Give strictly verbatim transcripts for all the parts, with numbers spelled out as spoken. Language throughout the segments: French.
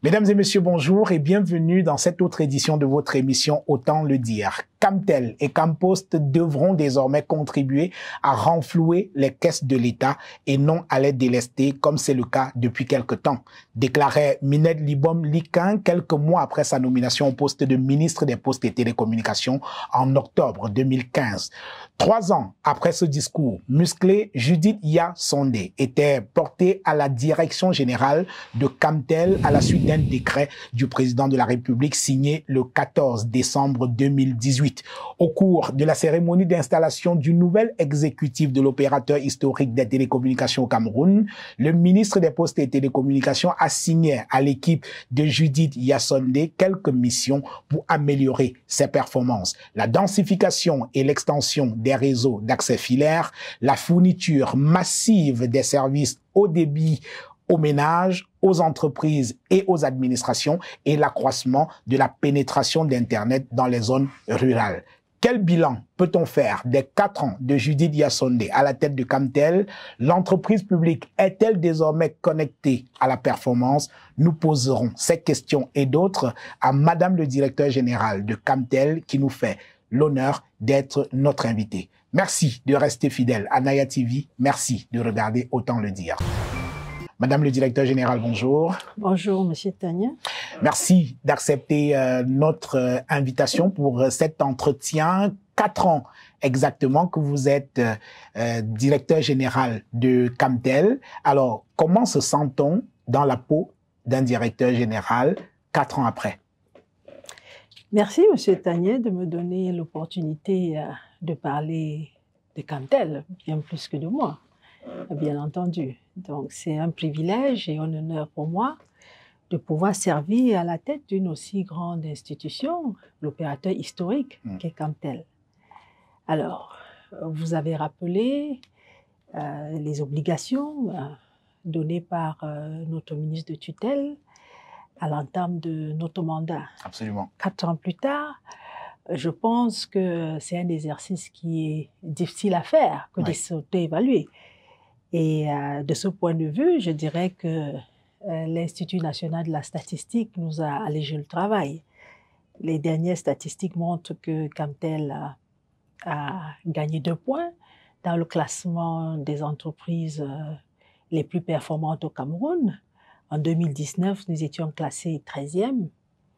Mesdames et messieurs, bonjour et bienvenue dans cette autre édition de votre émission Autant le dire. Camtel et Campost devront désormais contribuer à renflouer les caisses de l'État et non à les délester comme c'est le cas depuis quelque temps, déclarait Minette Libom-Liquin quelques mois après sa nomination au poste de ministre des Postes et Télécommunications en octobre deux mille quinze. Trois ans après ce discours, musclé, Judith Yaa Sondé était portée à la direction générale de Camtel à la suite d'un décret du président de la République signé le quatorze décembre deux mille dix-huit. Au cours de la cérémonie d'installation du nouvel exécutif de l'opérateur historique des télécommunications au Cameroun, le ministre des Postes et Télécommunications a signé à l'équipe de Judith Yaa Sondé quelques missions pour améliorer ses performances. La densification et l'extension des réseaux d'accès filaire, la fourniture massive des services haut débit aux ménages, aux entreprises et aux administrations et l'accroissement de la pénétration d'Internet dans les zones rurales. Quel bilan peut-on faire des quatre ans de Judith Yaa Sondé à la tête de Camtel? L'entreprise publique est-elle désormais connectée à la performance? Nous poserons ces questions et d'autres à Madame le directeur général de Camtel qui nous fait l'honneur d'être notre invité. Merci de rester fidèle à Naya T V. Merci de regarder Autant le dire. Madame le directeur général, bonjour. Bonjour, Monsieur Tania. Merci d'accepter euh, notre euh, invitation pour euh, cet entretien. Quatre ans exactement que vous êtes euh, directeur général de Camtel. Alors, comment se sent-on dans la peau d'un directeur général quatre ans après? Merci, Monsieur Tania, de me donner l'opportunité euh, de parler de Camtel, bien plus que de moi, bien entendu. Donc, c'est un privilège et un honneur pour moi de pouvoir servir à la tête d'une aussi grande institution, l'opérateur historique mmh. qu'est Camtel. Alors, vous avez rappelé euh, les obligations euh, données par euh, notre ministre de tutelle à l'entame de notre mandat. Absolument. Quatre ans plus tard, je pense que c'est un exercice qui est difficile à faire, que oui. de s'auto-évaluer. Et euh, de ce point de vue, je dirais que euh, l'Institut national de la statistique nous a allégé le travail. Les dernières statistiques montrent que Camtel a, a gagné deux points dans le classement des entreprises euh, les plus performantes au Cameroun. En deux mille dix-neuf, nous étions classés treizième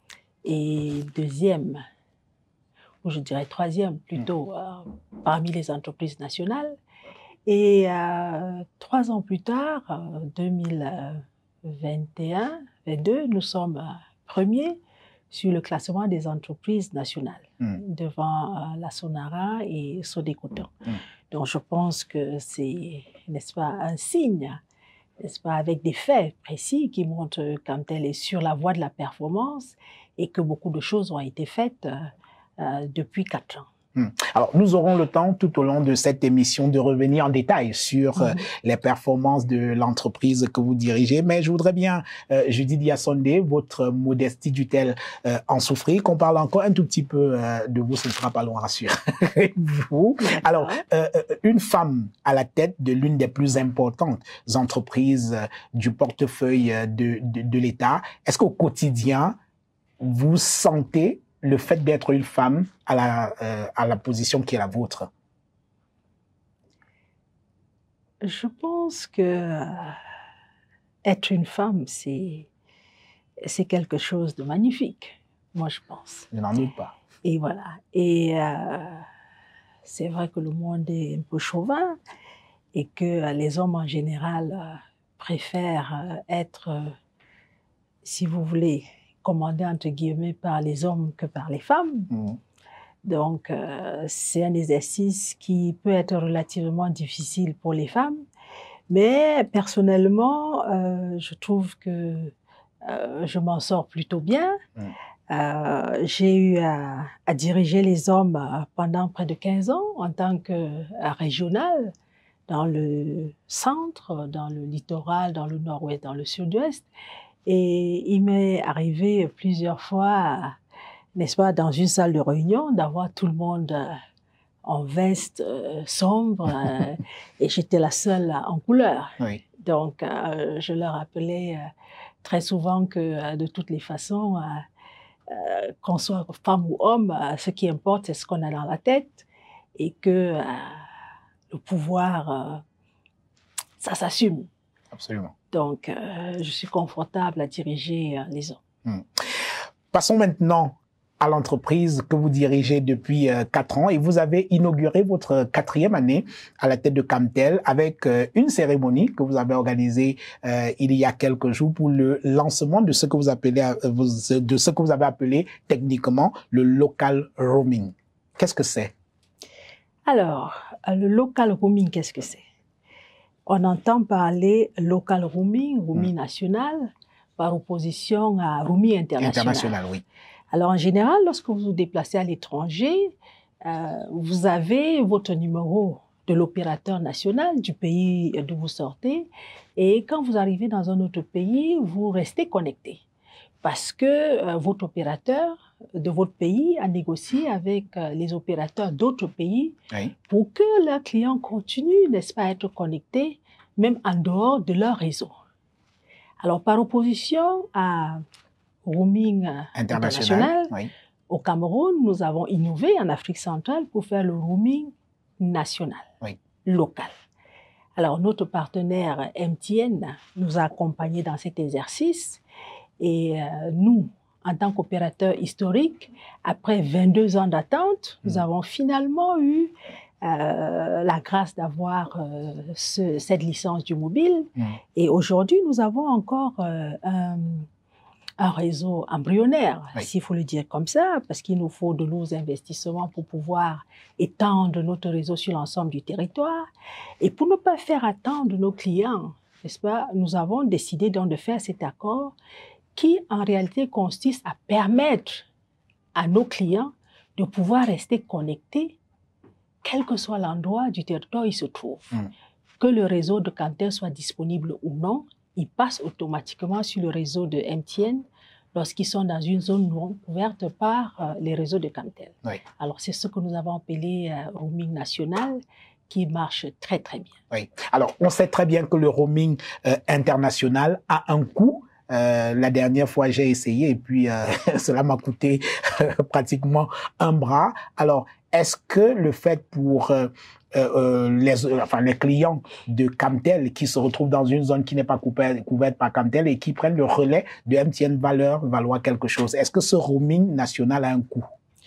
et deuxième, ou je dirais troisième plutôt, euh, parmi les entreprises nationales. Et euh, trois ans plus tard, euh, deux mille vingt et un, vingt-deux, nous sommes euh, premiers sur le classement des entreprises nationales, mmh. devant euh, la Sonara et Sodécoton. Mmh. Donc je pense que c'est, n'est-ce pas, un signe, n'est-ce pas, avec des faits précis qui montrent que Camtel est sur la voie de la performance et que beaucoup de choses ont été faites euh, euh, depuis quatre ans. Alors, nous aurons le temps tout au long de cette émission de revenir en détail sur mmh. euh, les performances de l'entreprise que vous dirigez. Mais je voudrais bien, euh, Judith Yaa Sondé, votre modestie dut-elle euh, en souffrir, qu'on parle encore un tout petit peu euh, de vous, ce ne sera pas long, rassurez-vous. Alors, euh, une femme à la tête de l'une des plus importantes entreprises euh, du portefeuille de, de, de l'État, est-ce qu'au quotidien, vous sentez le fait d'être une femme à la, euh, à la position qui est la vôtre? Je pense que euh, être une femme, c'est c'est quelque chose de magnifique, moi je pense. Je n'en doute pas. Et voilà. Et euh, c'est vrai que le monde est un peu chauvin et que les hommes en général euh, préfèrent euh, être, euh, si vous voulez, commandé entre guillemets par les hommes que par les femmes. Mmh. Donc, euh, c'est un exercice qui peut être relativement difficile pour les femmes. Mais personnellement, euh, je trouve que euh, je m'en sors plutôt bien. Mmh. Euh, j'ai eu à, à diriger les hommes pendant près de quinze ans en tant que régional dans le centre, dans le littoral, dans le nord-ouest, dans le sud-ouest. Et il m'est arrivé plusieurs fois, n'est-ce pas, dans une salle de réunion, d'avoir tout le monde en veste euh, sombre euh, et j'étais la seule en couleur. Oui. Donc, euh, je leur appelais euh, très souvent que de toutes les façons, euh, euh, qu'on soit femme ou homme, euh, ce qui importe, c'est ce qu'on a dans la tête et que euh, le pouvoir, euh, ça s'assume. Absolument. Donc, euh, je suis confortable à diriger euh, les hommes. Hmm. Passons maintenant à l'entreprise que vous dirigez depuis euh, quatre ans et vous avez inauguré votre quatrième année à la tête de Camtel avec euh, une cérémonie que vous avez organisée euh, il y a quelques jours pour le lancement de ce que vous appelez, euh, de ce que vous avez appelé techniquement le local roaming. Qu'est-ce que c'est? Alors, le local roaming, qu'est-ce que c'est? On entend parler local roaming, roaming mmh. national, par opposition à roaming international. International, oui. Alors, en général, lorsque vous vous déplacez à l'étranger, euh, vous avez votre numéro de l'opérateur national du pays d'où vous sortez. Et quand vous arrivez dans un autre pays, vous restez connecté. Parce que euh, votre opérateur de votre pays a négocié avec euh, les opérateurs d'autres pays oui. pour que leurs clients continuent, n'est-ce pas, à être connectés, même en dehors de leur réseau. Alors, par opposition à roaming international, international oui. au Cameroun, nous avons innové en Afrique centrale pour faire le roaming national, oui. local. Alors, notre partenaire M T N nous a accompagnés dans cet exercice et euh, nous, en tant qu'opérateur historique, après vingt-deux ans d'attente, mmh. nous avons finalement eu euh, la grâce d'avoir euh, ce, cette licence du mobile. Mmh. Et aujourd'hui, nous avons encore euh, un, un réseau embryonnaire, oui. s'il faut le dire comme ça, parce qu'il nous faut de lourds investissements pour pouvoir étendre notre réseau sur l'ensemble du territoire. Et pour ne pas faire attendre nos clients, n'est-ce pas, nous avons décidé donc de faire cet accord qui, en réalité, consiste à permettre à nos clients de pouvoir rester connectés, quel que soit l'endroit du territoire où ils se trouvent. Mm. Que le réseau de Camtel soit disponible ou non, ils passent automatiquement sur le réseau de M T N lorsqu'ils sont dans une zone non couverte par euh, les réseaux de Camtel. Oui. Alors, c'est ce que nous avons appelé euh, roaming national, qui marche très, très bien. Oui. Alors, on sait très bien que le roaming euh, international a un coût. Euh, la dernière fois, j'ai essayé et puis euh, cela m'a coûté euh, pratiquement un bras. Alors, est-ce que le fait pour euh, euh, les, enfin, les clients de Camtel qui se retrouvent dans une zone qui n'est pas couverte, couverte par Camtel et qui prennent le relais de M T N va leur valoir quelque chose, est-ce que ce roaming national a un coût?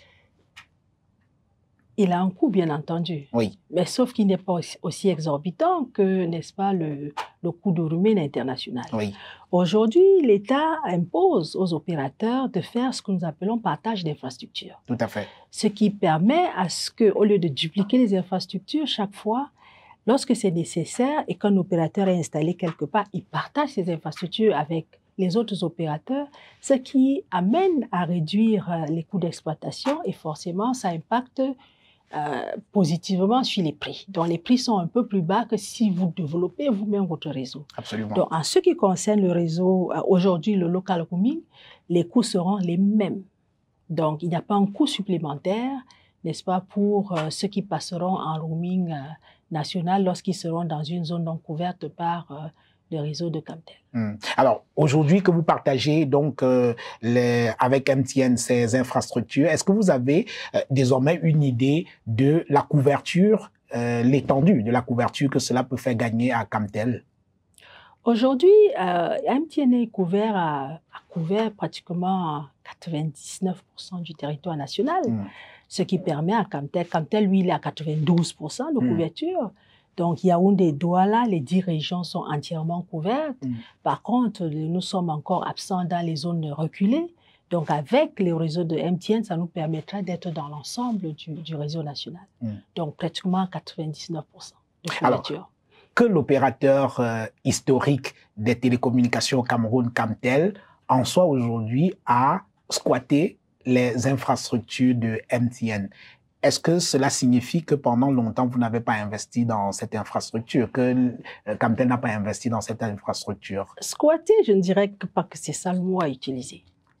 Il a un coût, bien entendu. Oui. Mais sauf qu'il n'est pas aussi, aussi exorbitant que, n'est-ce pas, le, le coût de roaming international. Oui. Aujourd'hui, l'État impose aux opérateurs de faire ce que nous appelons partage d'infrastructures. Tout à fait. Ce qui permet à ce que, au lieu de dupliquer les infrastructures chaque fois, lorsque c'est nécessaire et qu'un opérateur est installé quelque part, il partage ses infrastructures avec les autres opérateurs, ce qui amène à réduire les coûts d'exploitation et forcément, ça impacte Euh, positivement sur les prix. Donc, les prix sont un peu plus bas que si vous développez vous-même votre réseau. Absolument. Donc, en ce qui concerne le réseau, euh, aujourd'hui, le local roaming, les coûts seront les mêmes. Donc, il n'y a pas un coût supplémentaire, n'est-ce pas, pour euh, ceux qui passeront en roaming euh, national lorsqu'ils seront dans une zone non couverte par euh, le réseau de Camtel. Hum. Alors, aujourd'hui que vous partagez donc euh, les, avec M T N ces infrastructures, est-ce que vous avez euh, désormais une idée de la couverture, euh, l'étendue de la couverture que cela peut faire gagner à Camtel? Aujourd'hui, euh, M T N est couvert à, à couvert pratiquement quatre-vingt-dix-neuf pour cent du territoire national, hum. ce qui permet à Camtel, Camtel lui il est à quatre-vingt-douze pour cent de couverture. Hum. Donc, Yaoundé et Douala, les dix régions sont entièrement couvertes. Mmh. Par contre, nous sommes encore absents dans les zones reculées. Donc, avec les réseaux de M T N, ça nous permettra d'être dans l'ensemble du, du réseau national. Mmh. Donc, pratiquement quatre-vingt-dix-neuf pour cent de couverture. Alors, que l'opérateur euh, historique des télécommunications au Cameroun, Camtel, en soit aujourd'hui à squatter les infrastructures de M T N. Est-ce que cela signifie que pendant longtemps, vous n'avez pas investi dans cette infrastructure, que Camtel n'a pas investi dans cette infrastructure? Squatter, je ne dirais pas que c'est ça le mot à utiliser.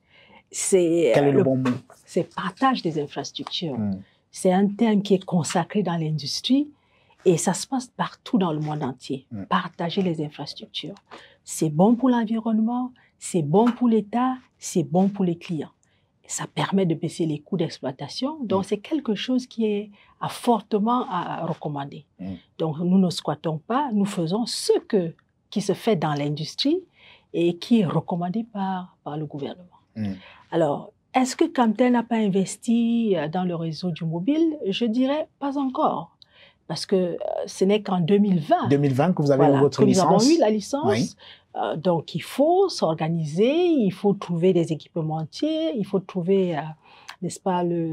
C'est Quel est le, le bon mot? C'est partage des infrastructures. Hmm. C'est un terme qui est consacré dans l'industrie et ça se passe partout dans le monde entier. Hmm. Partager les infrastructures. C'est bon pour l'environnement, c'est bon pour l'État, c'est bon pour les clients. Ça permet de baisser les coûts d'exploitation. Donc, mmh. c'est quelque chose qui est à fortement à recommander. Mmh. Donc, nous ne squattons pas, nous faisons ce que, qui se fait dans l'industrie et qui est recommandé par, par le gouvernement. Mmh. Alors, est-ce que Camtel n'a pas investi dans le réseau du mobile? Je dirais pas encore. Parce que ce n'est qu'en deux mille vingt. deux mille vingt que vous avez voilà, eu votre que licence. Nous avons eu la licence. Oui. Euh, donc, il faut s'organiser, il faut trouver des équipementiers, il faut trouver, euh, n'est-ce pas, le,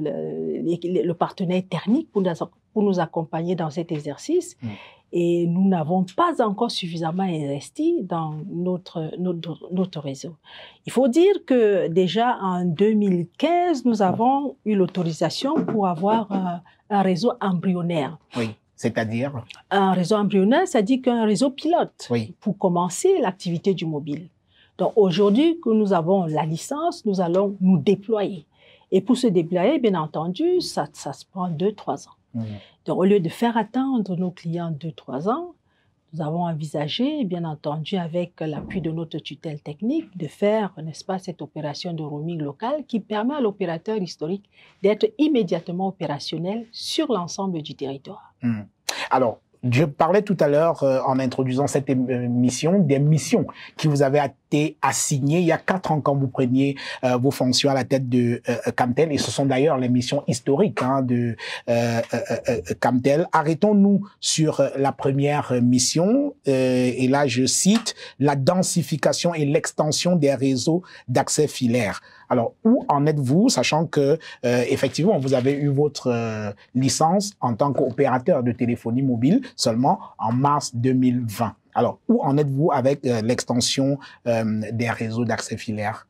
le, le partenaire technique pour nous, pour nous accompagner dans cet exercice. Mm. Et nous n'avons pas encore suffisamment investi dans notre, notre, notre réseau. Il faut dire que déjà en deux mille quinze, nous avons eu l'autorisation pour avoir euh, un réseau embryonnaire. Oui. C'est-à-dire? Un réseau embryonnaire, c'est-à-dire qu'un réseau pilote oui. pour commencer l'activité du mobile. Donc aujourd'hui que nous avons la licence, nous allons nous déployer. Et pour se déployer, bien entendu, ça, ça se prend deux, trois ans. Mmh. Donc au lieu de faire attendre nos clients deux, trois ans, nous avons envisagé, bien entendu, avec l'appui de notre tutelle technique, de faire, n'est-ce pas, cette opération de roaming local qui permet à l'opérateur historique d'être immédiatement opérationnel sur l'ensemble du territoire. Mmh. Alors, je parlais tout à l'heure, euh, en introduisant cette émission, des missions qui vous avaient été assignées il y a quatre ans quand vous preniez euh, vos fonctions à la tête de euh, Camtel, et ce sont d'ailleurs les missions historiques hein, de euh, euh, Camtel. Arrêtons-nous sur la première mission, euh, et là je cite, la densification et l'extension des réseaux d'accès filaire. Alors, où en êtes-vous, sachant que, euh, effectivement, vous avez eu votre euh, licence en tant qu'opérateur de téléphonie mobile seulement en mars deux mille vingt. Alors, où en êtes-vous avec euh, l'extension euh, des réseaux d'accès filaire?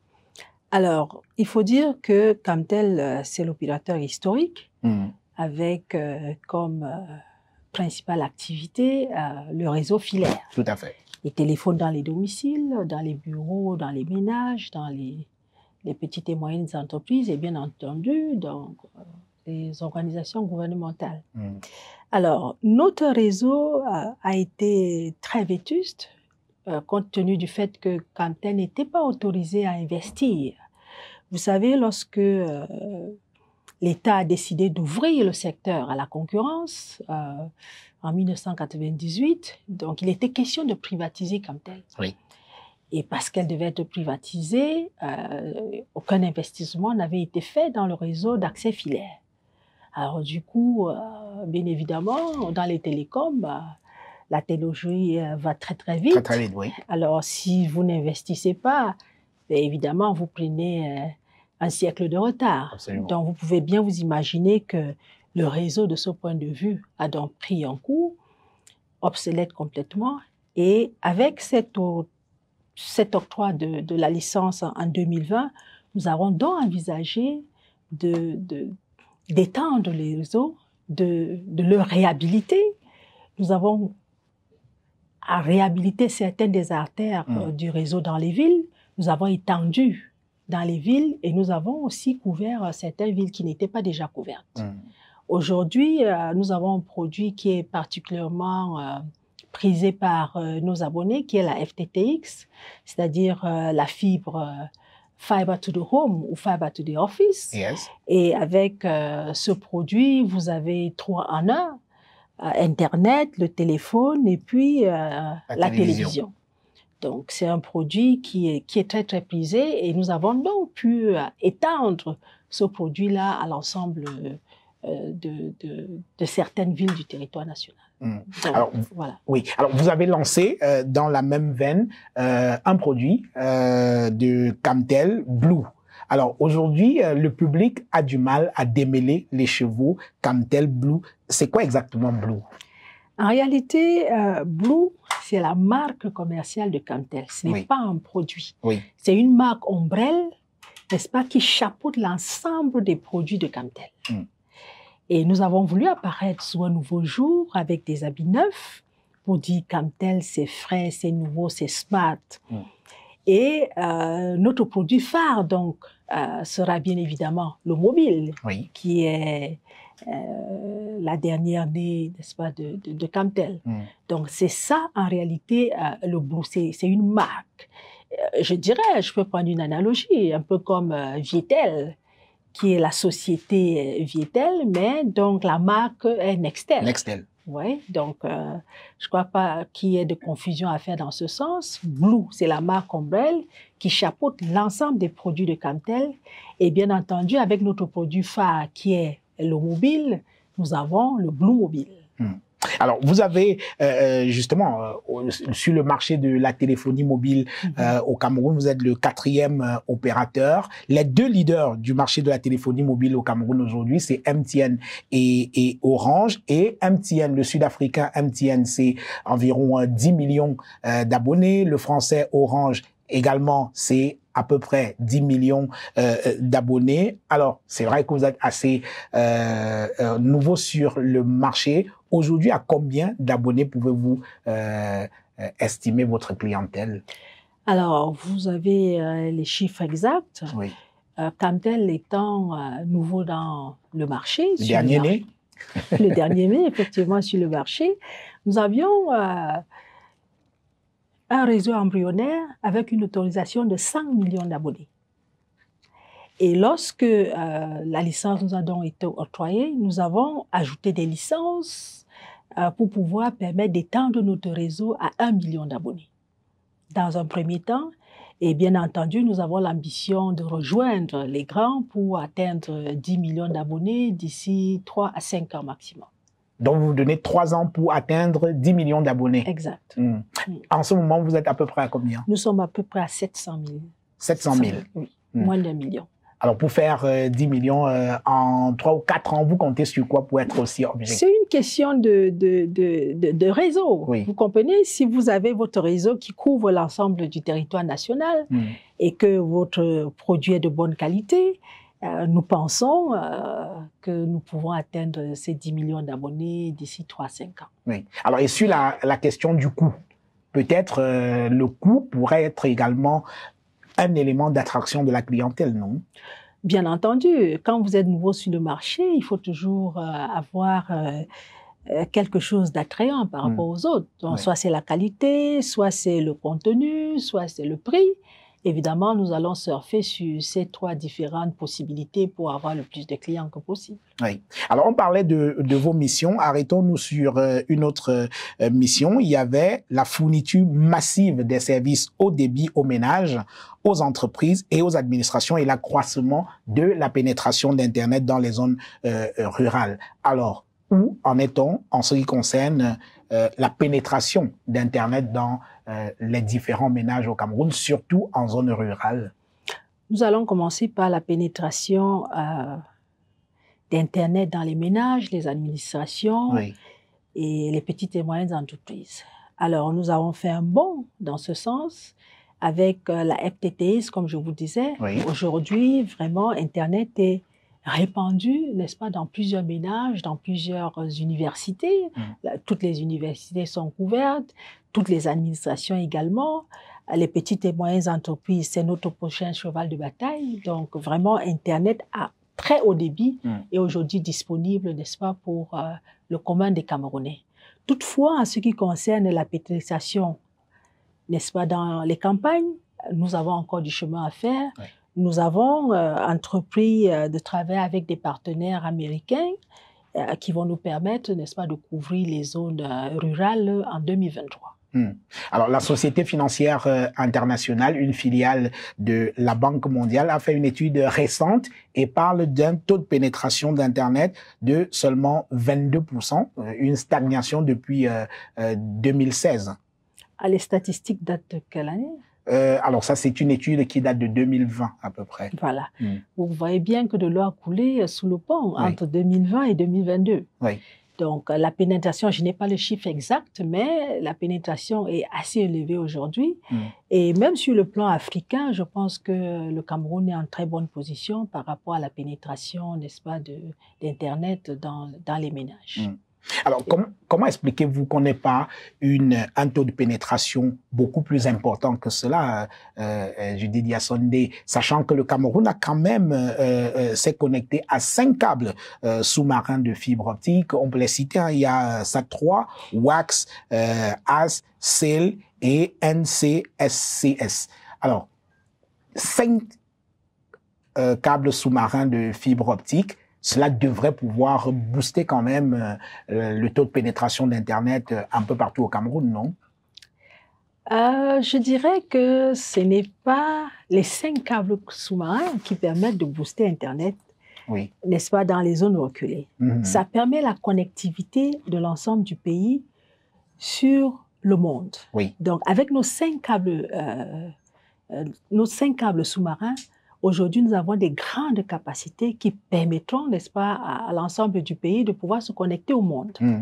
Alors, il faut dire que Camtel, euh, c'est l'opérateur historique, mmh. avec euh, comme euh, principale activité euh, le réseau filaire. Tout à fait. Les téléphones dans les domiciles, dans les bureaux, dans les ménages, dans les... les petites et moyennes entreprises et bien entendu dans euh, les organisations gouvernementales. Mmh. Alors, notre réseau euh, a été très vétuste euh, compte tenu du fait que Camtel n'était pas autorisé à investir. Vous savez, lorsque euh, l'État a décidé d'ouvrir le secteur à la concurrence euh, en mille neuf cent quatre-vingt-dix-huit, donc il était question de privatiser Camtel. Oui. Et parce qu'elle devait être privatisée, euh, aucun investissement n'avait été fait dans le réseau d'accès filaire. Alors du coup, euh, bien évidemment, dans les télécoms, bah, la technologie euh, va très très vite. Très très vite, oui. Alors si vous n'investissez pas, bien évidemment, vous prenez euh, un siècle de retard. Absolument. Donc vous pouvez bien vous imaginer que le réseau, de ce point de vue, a donc pris un coup, obsolète complètement. Et avec cette cet octroi de, de la licence en, en deux mille vingt, nous avons donc envisagé de, de, d'étendre les réseaux, de, de le réhabiliter. Nous avons à réhabiliter certaines des artères mmh. euh, du réseau dans les villes. Nous avons étendu dans les villes et nous avons aussi couvert euh, certaines villes qui n'étaient pas déjà couvertes. Mmh. Aujourd'hui, euh, nous avons un produit qui est particulièrement euh, prisé par euh, nos abonnés, qui est la F T T X, c'est-à-dire euh, la fibre euh, Fiber to the Home ou Fiber to the Office. Yes. Et avec euh, ce produit, vous avez trois en un, euh, Internet, le téléphone et puis euh, la, la télévision. télévision. Donc, c'est un produit qui est, qui est très, très prisé et nous avons donc pu euh, étendre ce produit-là à l'ensemble euh, de, de, de certaines villes du territoire national. Mmh. Donc, alors, voilà. Oui. Alors, vous avez lancé euh, dans la même veine euh, un produit euh, de Camtel, Blue. Alors, aujourd'hui, euh, le public a du mal à démêler les chevaux Camtel, Blue. C'est quoi exactement Blue? En réalité, euh, Blue, c'est la marque commerciale de Camtel. Ce n'est oui. pas un produit. Oui. C'est une marque ombrelle, n'est-ce pas, qui chapeaute l'ensemble des produits de Camtel. Mmh. Et nous avons voulu apparaître sous un nouveau jour avec des habits neufs pour dire Camtel, c'est frais, c'est nouveau, c'est smart. Mmh. Et euh, notre produit phare, donc, euh, sera bien évidemment le mobile, oui. qui est euh, la dernière née, n'est-ce pas, de, de, de Camtel. Mm. Donc, c'est ça, en réalité, euh, le Blue. C'est une marque. Euh, je dirais, je peux prendre une analogie, un peu comme euh, Vietel, qui est la société euh, Vietel, mais donc la marque est Nextel. Nextel. Oui, donc euh, je ne crois pas qu'il y ait de confusion à faire dans ce sens. Blue, c'est la marque ombrelle qui chapeaute l'ensemble des produits de Camtel. Et bien entendu, avec notre produit phare qui est le mobile, nous avons le Blue Mobile. Hmm. Alors, vous avez euh, justement, euh, sur le marché de la téléphonie mobile mm-hmm. euh, au Cameroun, vous êtes le quatrième euh, opérateur. Les deux leaders du marché de la téléphonie mobile au Cameroun aujourd'hui, c'est M T N et, et Orange. Et M T N, le sud-africain M T N, c'est environ euh, dix millions euh, d'abonnés. Le français Orange également, c'est à peu près dix millions euh, d'abonnés. Alors, c'est vrai que vous êtes assez euh, euh, nouveau sur le marché. Aujourd'hui, à combien d'abonnés pouvez-vous euh, estimer votre clientèle? Alors, vous avez euh, les chiffres exacts. Oui. Euh, Camtel étant euh, nouveau dans le marché. Le dernier le né. Le dernier né, effectivement, sur le marché. Nous avions euh, un réseau embryonnaire avec une autorisation de cinq millions d'abonnés. Et lorsque euh, la licence nous a donc été octroyée, nous avons ajouté des licences euh, pour pouvoir permettre d'étendre notre réseau à un million d'abonnés. Dans un premier temps, et bien entendu, nous avons l'ambition de rejoindre les grands pour atteindre dix millions d'abonnés d'ici trois à cinq ans maximum. Donc, vous vous donnez trois ans pour atteindre dix millions d'abonnés. Exact. Mmh. Mmh. En ce moment, vous êtes à peu près à combien? Nous sommes à peu près à sept cent mille. sept cent mille. Oui, mmh. Moins d'un million. Alors, pour faire euh, dix millions euh, en trois ou quatre ans, vous comptez sur quoi pour être aussi objectif? C'est une question de, de, de, de, de réseau. Oui. Vous comprenez? Si vous avez votre réseau qui couvre l'ensemble du territoire national mmh. et que votre produit est de bonne qualité, Euh, nous pensons euh, que nous pouvons atteindre ces dix millions d'abonnés d'ici trois à cinq ans. Oui. Alors, et sur la, la question du coût, peut-être euh, le coût pourrait être également un élément d'attraction de la clientèle, non? Bien entendu. Quand vous êtes nouveau sur le marché, il faut toujours euh, avoir euh, quelque chose d'attrayant par rapport mmh. aux autres. Donc, oui. Soit c'est la qualité, soit c'est le contenu, soit c'est le prix. Évidemment, nous allons surfer sur ces trois différentes possibilités pour avoir le plus de clients que possible. Oui. Alors, on parlait de, de vos missions. Arrêtons-nous sur euh, une autre euh, mission. Il y avait la fourniture massive des services haut débit aux ménages, aux entreprises et aux administrations et l'accroissement de la pénétration d'Internet dans les zones euh, rurales. Alors, où en est-on en ce qui concerne euh, la pénétration d'Internet dans euh, les différents ménages au Cameroun, surtout en zone rurale? Nous allons commencer par la pénétration euh, d'Internet dans les ménages, les administrations oui. et les petites et moyennes entreprises. Alors, nous avons fait un bond dans ce sens avec euh, la F T T S, comme je vous disais. Oui. Aujourd'hui, vraiment, Internet est répandu, n'est-ce pas, dans plusieurs ménages, dans plusieurs universités. Mmh. Toutes les universités sont couvertes, toutes les administrations également. Les petites et moyennes entreprises, c'est notre prochain cheval de bataille. Donc, vraiment, Internet à très haut débit mmh. est aujourd'hui disponible, n'est-ce pas, pour euh, le commun des Camerounais. Toutefois, en ce qui concerne la pénétration, n'est-ce pas, dans les campagnes, nous avons encore du chemin à faire. Oui. Nous avons euh, entrepris euh, de travailler avec des partenaires américains euh, qui vont nous permettre, n'est-ce pas, de couvrir les zones euh, rurales en deux mille vingt-trois. Hmm. Alors, la Société financière euh, internationale, une filiale de la Banque mondiale, a fait une étude récente et parle d'un taux de pénétration d'Internet de seulement vingt-deux pour cent, euh, une stagnation depuis euh, euh, deux mille seize. Ah, les statistiques datent de quelle année? Euh, alors ça, c'est une étude qui date de deux mille vingt à peu près. Voilà. Mm. Vous voyez bien que de l'eau a coulé sous le pont oui. entre deux mille vingt et deux mille vingt-deux. Oui. Donc la pénétration, je n'ai pas le chiffre exact, mais la pénétration est assez élevée aujourd'hui. Mm. Et même sur le plan africain, je pense que le Cameroun est en très bonne position par rapport à la pénétration, n'est-ce pas, de, d'Internet dans, dans les ménages. Mm. Alors, com comment expliquez-vous qu'on n'ait pas une, un taux de pénétration beaucoup plus important que cela, euh, Judith Diasondé, sachant que le Cameroun a quand même euh, euh, s'est connecté à cinq câbles euh, sous-marins de fibre optique. On peut les citer, hein, il y a SAT trois, WAX, euh, A S, C E L et N C S C S. Alors, cinq euh, câbles sous-marins de fibre optique, cela devrait pouvoir booster quand même euh, le taux de pénétration d'Internet euh, un peu partout au Cameroun, non? euh, Je dirais que ce n'est pas les cinq câbles sous-marins qui permettent de booster Internet, oui. n'est-ce pas, dans les zones reculées. Mm-hmm. Ça permet la connectivité de l'ensemble du pays sur le monde. Oui. Donc, avec nos cinq câbles, euh, euh, nos cinq câbles sous-marins, aujourd'hui, nous avons des grandes capacités qui permettront, n'est-ce pas, à, à l'ensemble du pays de pouvoir se connecter au monde. Mm.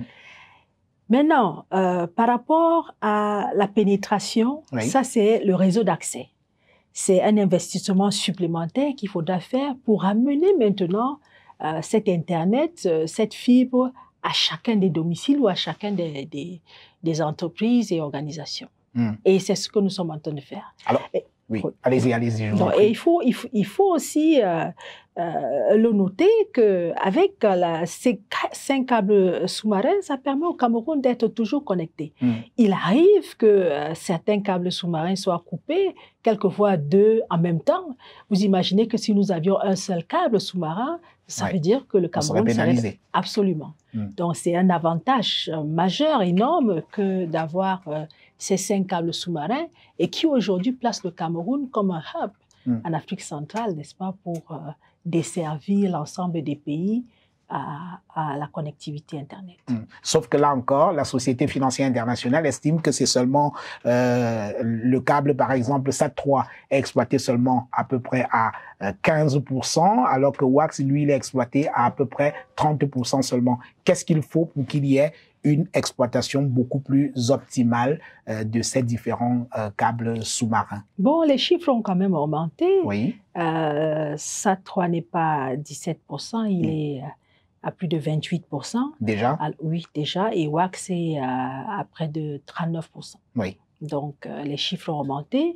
Maintenant, euh, par rapport à la pénétration, oui. ça, c'est le réseau d'accès. C'est un investissement supplémentaire qu'il faudra faire pour amener maintenant euh, cet Internet, euh, cette fibre à chacun des domiciles ou à chacun des, des, des entreprises et organisations. Mm. Et c'est ce que nous sommes en train de faire. Alors, et, oui, allez-y, allez-y. Et il faut, il faut, il faut aussi euh, euh, le noter qu'avec ces cinq câbles sous-marins, ça permet au Cameroun d'être toujours connecté. Mm. Il arrive que euh, certains câbles sous-marins soient coupés, quelquefois deux en même temps. Vous imaginez que si nous avions un seul câble sous-marin, ça ouais. veut dire que le Cameroun serait pénalisé. Absolument. Mm. Donc c'est un avantage majeur, énorme, que d'avoir euh, ces cinq câbles sous-marins et qui aujourd'hui placent le Cameroun comme un hub mm. en Afrique centrale, n'est-ce pas, pour euh, desservir l'ensemble des pays à, à la connectivité Internet. Mm. Sauf que là encore, la Société financière internationale estime que c'est seulement euh, le câble, par exemple, SAT trois est exploité seulement à peu près à quinze pour cent, alors que WAX, lui, il est exploité à à peu près trente pour cent seulement. Qu'est-ce qu'il faut pour qu'il y ait une exploitation beaucoup plus optimale euh, de ces différents euh, câbles sous-marins? Bon, les chiffres ont quand même augmenté. Oui. Euh, SAT trois n'est pas à dix-sept pour cent, il oui. est à plus de vingt-huit pour cent. Déjà? À, oui, déjà. Et WAX est à, à près de trente-neuf pour cent. Oui. Donc, euh, les chiffres ont augmenté.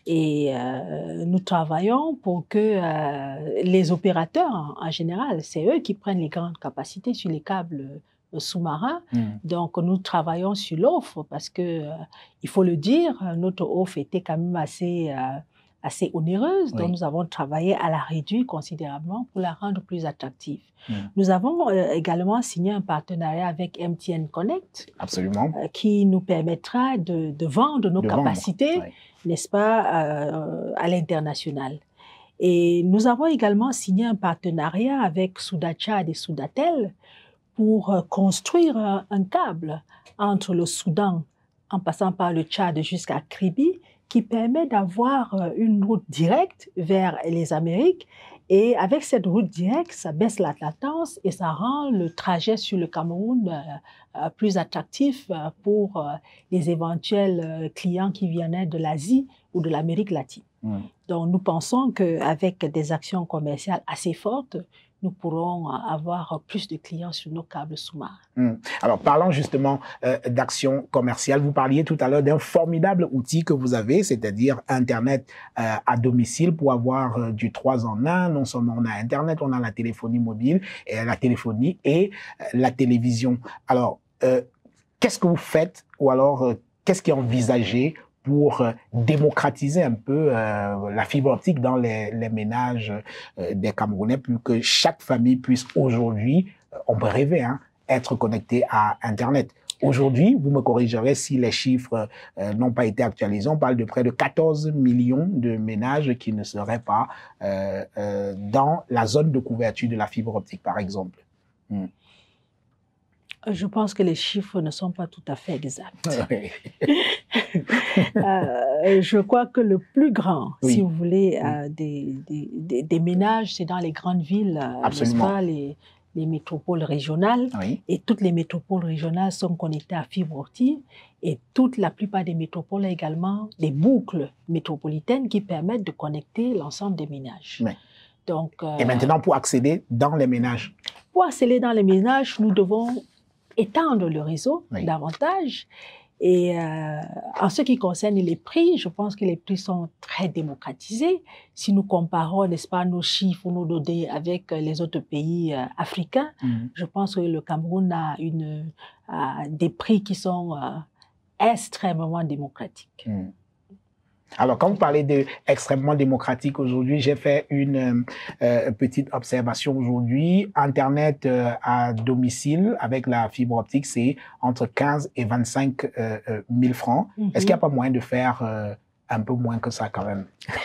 Et euh, nous travaillons pour que euh, les opérateurs, en, en général, c'est eux qui prennent les grandes capacités sur les câbles sous-marins. Mm. Donc, nous travaillons sur l'offre parce que, euh, il faut le dire, notre offre était quand même assez, euh, assez onéreuse. Oui. Donc, nous avons travaillé à la réduire considérablement pour la rendre plus attractive. Mm. Nous avons euh, également signé un partenariat avec M T N Connect. Absolument. Euh, qui nous permettra de, de vendre nos de capacités, vendre. Oui. n'est-ce pas, euh, à l'international. Et nous avons également signé un partenariat avec Soudachat et Soudatel pour euh, construire un, un câble entre le Soudan, en passant par le Tchad jusqu'à Kribi, qui permet d'avoir euh, une route directe vers les Amériques. Et avec cette route directe, ça baisse la latence et ça rend le trajet sur le Cameroun euh, euh, plus attractif euh, pour euh, les éventuels euh, clients qui viendraient de l'Asie ou de l'Amérique latine. Mmh. Donc, nous pensons qu'avec des actions commerciales assez fortes, nous pourrons avoir plus de clients sur nos câbles sous-marins. Mmh. Alors, parlons justement euh, d'action commerciale. Vous parliez tout à l'heure d'un formidable outil que vous avez, c'est-à-dire Internet euh, à domicile pour avoir euh, du trois en un. Non seulement on a Internet, on a la téléphonie mobile, et la téléphonie et euh, la télévision. Alors, euh, qu'est-ce que vous faites ou alors euh, qu'est-ce qui est envisagé pour euh, démocratiser un peu euh, la fibre optique dans les, les ménages euh, des Camerounais, pour que chaque famille puisse aujourd'hui, euh, on peut rêver, hein, être connecté à Internet. Aujourd'hui, vous me corrigerez si les chiffres euh, n'ont pas été actualisés, on parle de près de quatorze millions de ménages qui ne seraient pas euh, euh, dans la zone de couverture de la fibre optique, par exemple. Hmm. Je pense que les chiffres ne sont pas tout à fait exacts. Oui. euh, je crois que le plus grand, oui. si vous voulez, oui. euh, des, des, des ménages, c'est dans les grandes villes, euh, n'est-ce pas, les, les métropoles régionales. Oui. Et toutes les métropoles régionales sont connectées à fibre optique. Et toute la plupart des métropoles ont également des boucles métropolitaines qui permettent de connecter l'ensemble des ménages. Oui. Donc, euh, et maintenant, pour accéder dans les ménages? Pour accéder dans les ménages, nous devons étendre le réseau oui. davantage. Et euh, en ce qui concerne les prix, je pense que les prix sont très démocratisés. Si nous comparons, n'est-ce pas, nos chiffres ou nos données avec les autres pays euh, africains, mmh. je pense que le Cameroun a une, euh, des prix qui sont euh, extrêmement démocratiques. Mmh. Alors, quand vous parlez d'extrêmement démocratique aujourd'hui, j'ai fait une euh, petite observation aujourd'hui. Internet euh, à domicile avec la fibre optique, c'est entre quinze et vingt-cinq euh, euh, mille francs. Mm-hmm. Est-ce qu'il n'y a pas moyen de faire euh, un peu moins que ça quand même?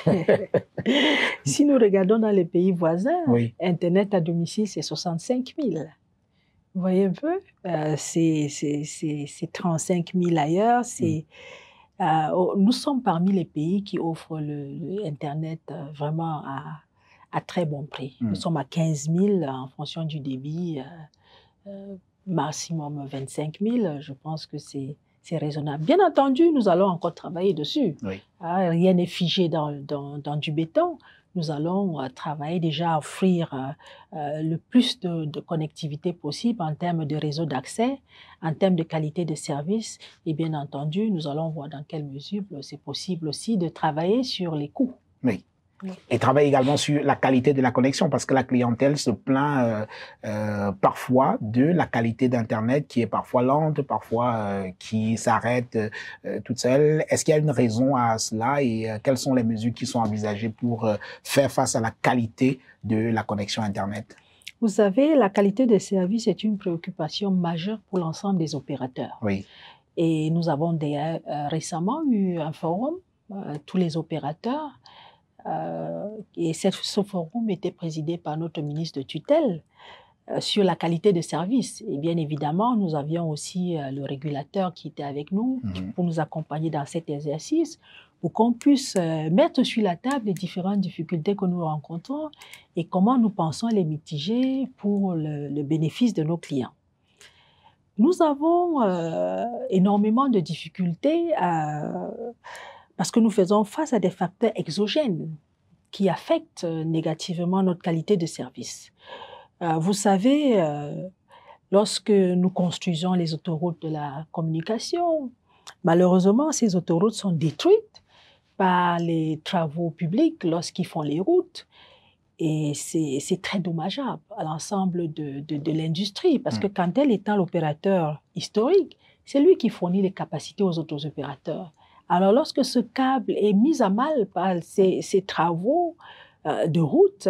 Si nous regardons dans les pays voisins, oui. Internet à domicile, c'est soixante-cinq mille. Vous voyez un peu? euh, C'est trente-cinq mille ailleurs, c'est... Mm. Euh, nous sommes parmi les pays qui offrent le, le Internet euh, vraiment à, à très bon prix. Mmh. Nous sommes à quinze mille en fonction du débit, euh, euh, maximum vingt-cinq mille. Je pense que c'est raisonnable. Bien entendu, nous allons encore travailler dessus. Oui. Euh, rien n'est figé dans, dans, dans du béton. Nous allons euh, travailler déjà à offrir euh, euh, le plus de, de connectivité possible en termes de réseau d'accès, en termes de qualité de service. Et bien entendu, nous allons voir dans quelle mesure c'est possible aussi de travailler sur les coûts. Oui. Et travailler également sur la qualité de la connexion, parce que la clientèle se plaint euh, euh, parfois de la qualité d'Internet qui est parfois lente, parfois euh, qui s'arrête euh, toute seule. Est-ce qu'il y a une raison à cela et euh, quelles sont les mesures qui sont envisagées pour euh, faire face à la qualité de la connexion Internet? Vous savez, la qualité des services est une préoccupation majeure pour l'ensemble des opérateurs. Oui. Et nous avons des, euh, récemment eu un forum, euh, tous les opérateurs, Euh, et cette, ce forum était présidé par notre ministre de tutelle euh, sur la qualité de service. Et bien évidemment, nous avions aussi euh, le régulateur qui était avec nous mmh. pour nous accompagner dans cet exercice, pour qu'on puisse euh, mettre sur la table les différentes difficultés que nous rencontrons et comment nous pensons les mitiger pour le, le bénéfice de nos clients. Nous avons euh, énormément de difficultés à... parce que nous faisons face à des facteurs exogènes qui affectent négativement notre qualité de service. Euh, vous savez, euh, lorsque nous construisons les autoroutes de la communication, malheureusement, ces autoroutes sont détruites par les travaux publics lorsqu'ils font les routes. Et c'est très dommageable à l'ensemble de, de, de l'industrie, parce que Camtel étant l'opérateur historique, c'est lui qui fournit les capacités aux autres opérateurs. Alors, lorsque ce câble est mis à mal par ces, ces travaux euh, de route,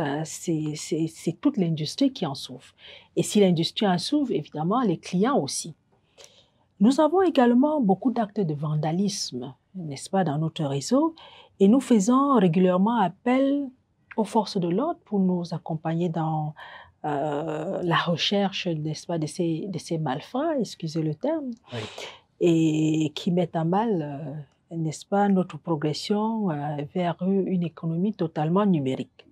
c'est toute l'industrie qui en souffre. Et si l'industrie en souffre, évidemment, les clients aussi. Nous avons également beaucoup d'actes de vandalisme, n'est-ce pas, dans notre réseau, et nous faisons régulièrement appel aux forces de l'ordre pour nous accompagner dans euh, la recherche, n'est-ce pas, de ces, de ces malfrats, excusez le terme, oui. et qui mettent à mal... Euh, n'est-ce pas, notre progression euh, vers une économie totalement numérique.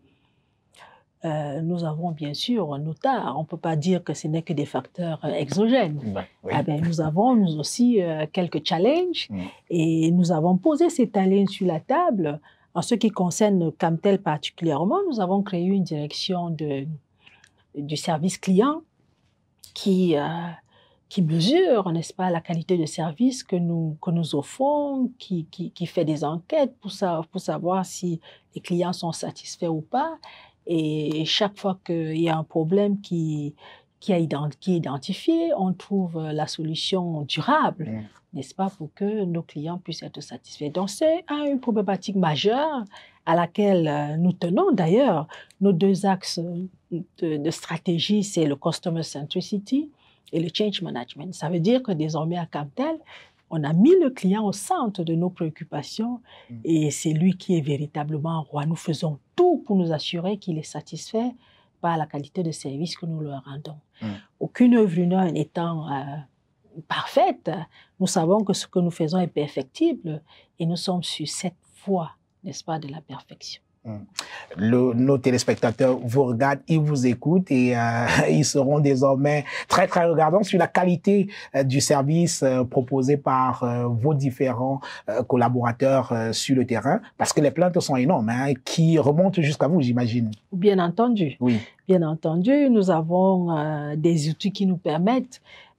Euh, nous avons bien sûr nos tares. On ne peut pas dire que ce n'est que des facteurs euh, exogènes. Ben, oui. eh bien, nous avons nous aussi euh, quelques challenges mm. et nous avons posé ces challenges sur la table. En ce qui concerne Camtel particulièrement, nous avons créé une direction de, du service client qui... Euh, qui mesure, n'est-ce pas, la qualité de service que nous, que nous offrons, qui, qui, qui fait des enquêtes pour, sa, pour savoir si les clients sont satisfaits ou pas. Et chaque fois qu'il y a un problème qui, qui, a ident, qui est identifié, on trouve la solution durable, mmh. n'est-ce pas, pour que nos clients puissent être satisfaits. Donc, c'est une problématique majeure à laquelle nous tenons. D'ailleurs, nos deux axes de, de stratégie, c'est le Customer Centricity et le change management. Ça veut dire que désormais à Camtel, on a mis le client au centre de nos préoccupations mmh. et c'est lui qui est véritablement roi. Nous faisons tout pour nous assurer qu'il est satisfait par la qualité de service que nous leur rendons. Mmh. Aucune œuvre humaine étant euh, parfaite, nous savons que ce que nous faisons est perfectible et nous sommes sur cette voie, n'est-ce pas, de la perfection. Le, nos téléspectateurs vous regardent, ils vous écoutent et euh, ils seront désormais très très regardants sur la qualité euh, du service euh, proposé par euh, vos différents euh, collaborateurs euh, sur le terrain, parce que les plaintes sont énormes, hein, qui remontent jusqu'à vous, j'imagine. Bien entendu. Oui. Bien entendu, nous avons euh, des outils qui nous permettent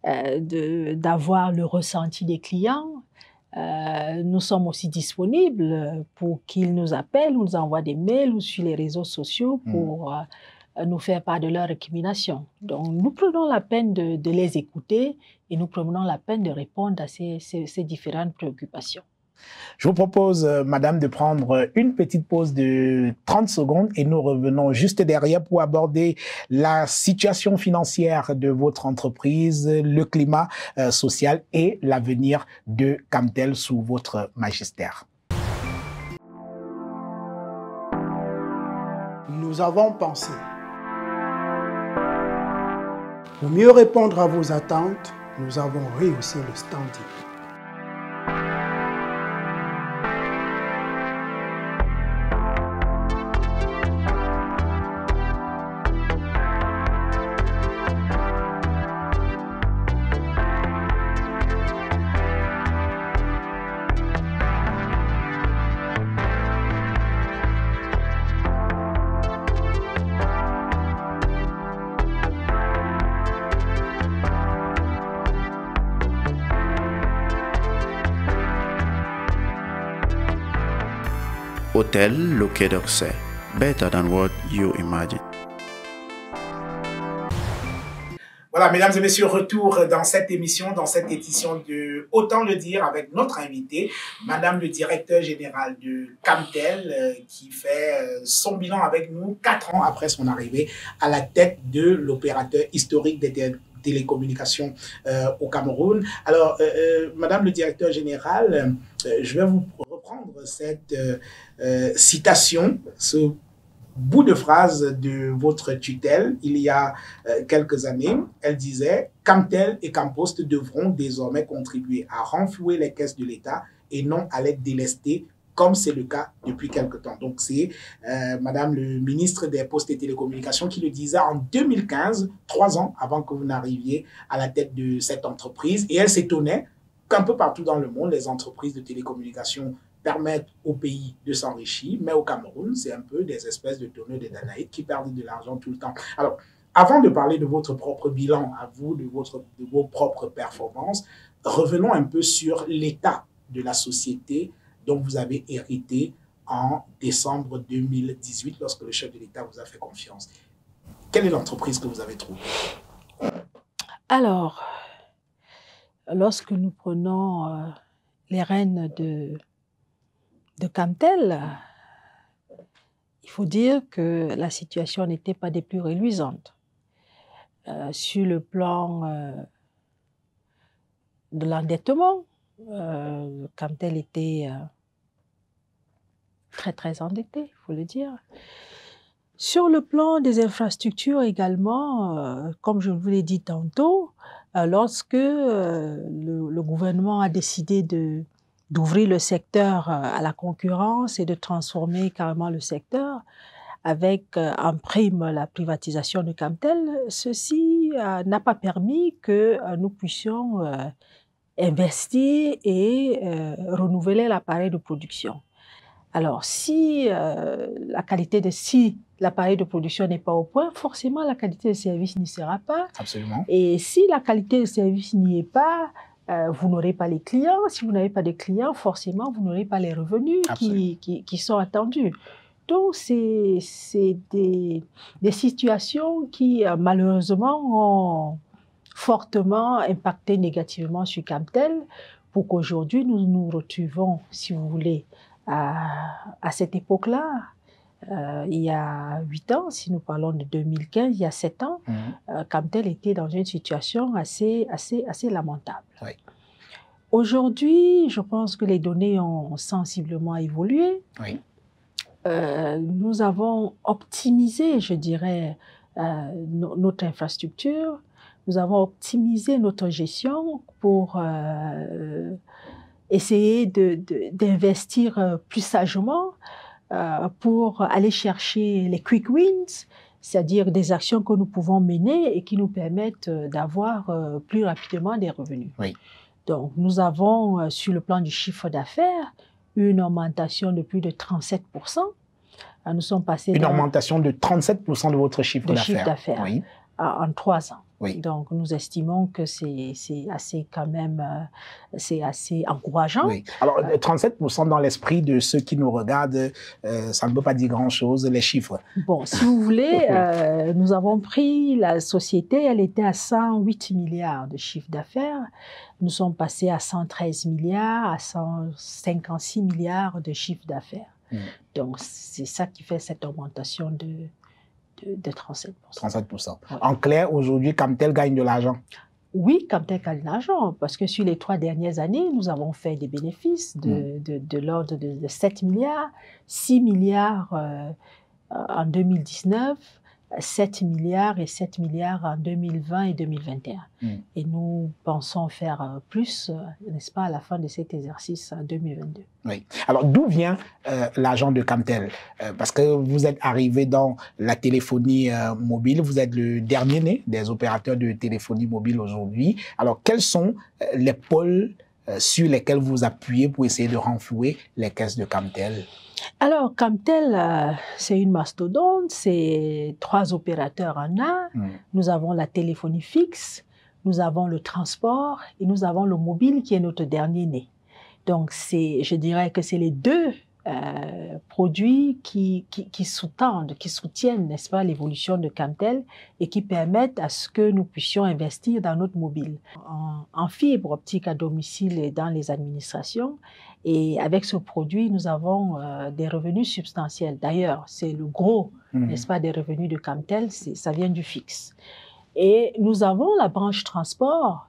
euh, d'avoir le ressenti des clients. Euh, nous sommes aussi disponibles pour qu'ils nous appellent, ou nous envoient des mails ou sur les réseaux sociaux pour euh, nous faire part de leurs récriminations. Donc, nous prenons la peine de, de les écouter et nous prenons la peine de répondre à ces, ces, ces différentes préoccupations. Je vous propose, euh, madame, de prendre une petite pause de trente secondes et nous revenons juste derrière pour aborder la situation financière de votre entreprise, le climat euh, social et l'avenir de Camtel sous votre magistère. Nous avons pensé. Pour mieux répondre à vos attentes, nous avons rehaussé le standing. Hôtel Le Quai d'Orsay, better than what you imagine. Voilà, mesdames et messieurs, retour dans cette émission, dans cette édition de Autant le dire avec notre invité, madame le directeur général de Camtel, euh, qui fait euh, son bilan avec nous quatre ans après son arrivée à la tête de l'opérateur historique des té télécommunications euh, au Cameroun. Alors, euh, euh, madame le directeur général, euh, je vais vous reprendre cette euh, euh, citation, ce bout de phrase de votre tutelle, il y a euh, quelques années. Elle disait « Camtel et Campost devront désormais contribuer à renflouer les caisses de l'État et non à les délester, comme c'est le cas depuis quelque temps. » Donc, c'est euh, Madame le ministre des Postes et Télécommunications qui le disait en deux mille quinze, trois ans avant que vous n'arriviez à la tête de cette entreprise. Et elle s'étonnait qu'un peu partout dans le monde, les entreprises de télécommunications permettent au pays de s'enrichir, mais au Cameroun, c'est un peu des espèces de tonneaux de Danaïdes qui perdent de l'argent tout le temps. Alors, avant de parler de votre propre bilan, à vous, de, votre, de vos propres performances, revenons un peu sur l'état de la société dont vous avez hérité en décembre deux mille dix-huit, lorsque le chef de l'État vous a fait confiance. Quelle est l'entreprise que vous avez trouvée? Alors, lorsque nous prenons euh, les rênes de de Camtel, il faut dire que la situation n'était pas des plus reluisantes. Euh, sur le plan euh, de l'endettement, euh, Camtel était euh, très très endetté, il faut le dire. Sur le plan des infrastructures également, euh, comme je vous l'ai dit tantôt, euh, lorsque euh, le, le gouvernement a décidé de d'ouvrir le secteur à la concurrence et de transformer carrément le secteur avec en prime la privatisation de Camtel, ceci euh, n'a pas permis que euh, nous puissions euh, investir et euh, renouveler l'appareil de production. Alors, si euh, la qualité de si l'appareil de production n'est pas au point, forcément la qualité de service n'y sera pas. Absolument. Et si la qualité de service n'y est pas, Euh, vous n'aurez pas les clients. Si vous n'avez pas de clients, forcément, vous n'aurez pas les revenus qui, qui, qui sont attendus. Donc, c'est des, des situations qui, euh, malheureusement, ont fortement impacté négativement sur Camtel pour qu'aujourd'hui, nous nous retrouvons, si vous voulez, à, à cette époque-là. Euh, il y a huit ans, si nous parlons de deux mille quinze, il y a sept ans, mmh. euh, Camtel était dans une situation assez, assez, assez lamentable. Oui. Aujourd'hui, je pense que les données ont sensiblement évolué. Oui. Euh, nous avons optimisé, je dirais, euh, no notre infrastructure. Nous avons optimisé notre gestion pour euh, essayer d'investir de, de, plus sagement, Euh, pour aller chercher les quick wins, c'est-à-dire des actions que nous pouvons mener et qui nous permettent d'avoir euh, plus rapidement des revenus. Oui. Donc, nous avons, euh, sur le plan du chiffre d'affaires, une augmentation de plus de trente-sept pour cent. Euh, nous sommes passés Une dans augmentation de trente-sept pour cent de votre chiffre d'affaires. Chiffre d'affaires oui. euh, en trois ans. Oui. Donc, nous estimons que c'est assez quand même, euh, c'est assez encourageant. Oui. Alors, trente-sept pour cent dans l'esprit de ceux qui nous regardent, euh, ça ne peut pas dire grand-chose, les chiffres. Bon, si vous voulez, euh, nous avons pris la société, elle était à cent huit milliards de chiffre d'affaires. Nous sommes passés à cent treize milliards, à cent cinquante-six milliards de chiffre d'affaires. Mmh. Donc, c'est ça qui fait cette augmentation de... De, de trente-sept pour cent. trente-sept pour cent. Ouais. En clair, aujourd'hui, Camtel gagne de l'argent. Oui, Camtel gagne de l'argent, parce que sur les trois dernières années, nous avons fait des bénéfices de, mmh. de, de l'ordre de, de sept milliards, six milliards euh, en deux mille dix-neuf, sept milliards et sept milliards en deux mille vingt et deux mille vingt et un. Mmh. Et nous pensons faire plus, n'est-ce pas, à la fin de cet exercice en deux mille vingt-deux. Oui. Alors, d'où vient euh, l'argent de Camtel? euh, Parce que vous êtes arrivé dans la téléphonie euh, mobile, vous êtes le dernier né des opérateurs de téléphonie mobile aujourd'hui. Alors, quels sont euh, les pôles euh, sur lesquels vous appuyez pour essayer de renflouer les caisses de Camtel? Alors, Camtel, euh, c'est une mastodonte, c'est trois opérateurs en un. Mmh. Nous avons la téléphonie fixe, nous avons le transport et nous avons le mobile qui est notre dernier né. Donc, je dirais que c'est les deux euh, produits qui, qui, qui sous-tendent, qui soutiennent, n'est-ce pas, l'évolution de Camtel et qui permettent à ce que nous puissions investir dans notre mobile, en, en fibre optique à domicile et dans les administrations. Et avec ce produit, nous avons euh, des revenus substantiels. D'ailleurs, c'est le gros, mmh. n'est-ce pas, des revenus de Camtel, ça vient du fixe. Et nous avons la branche transport.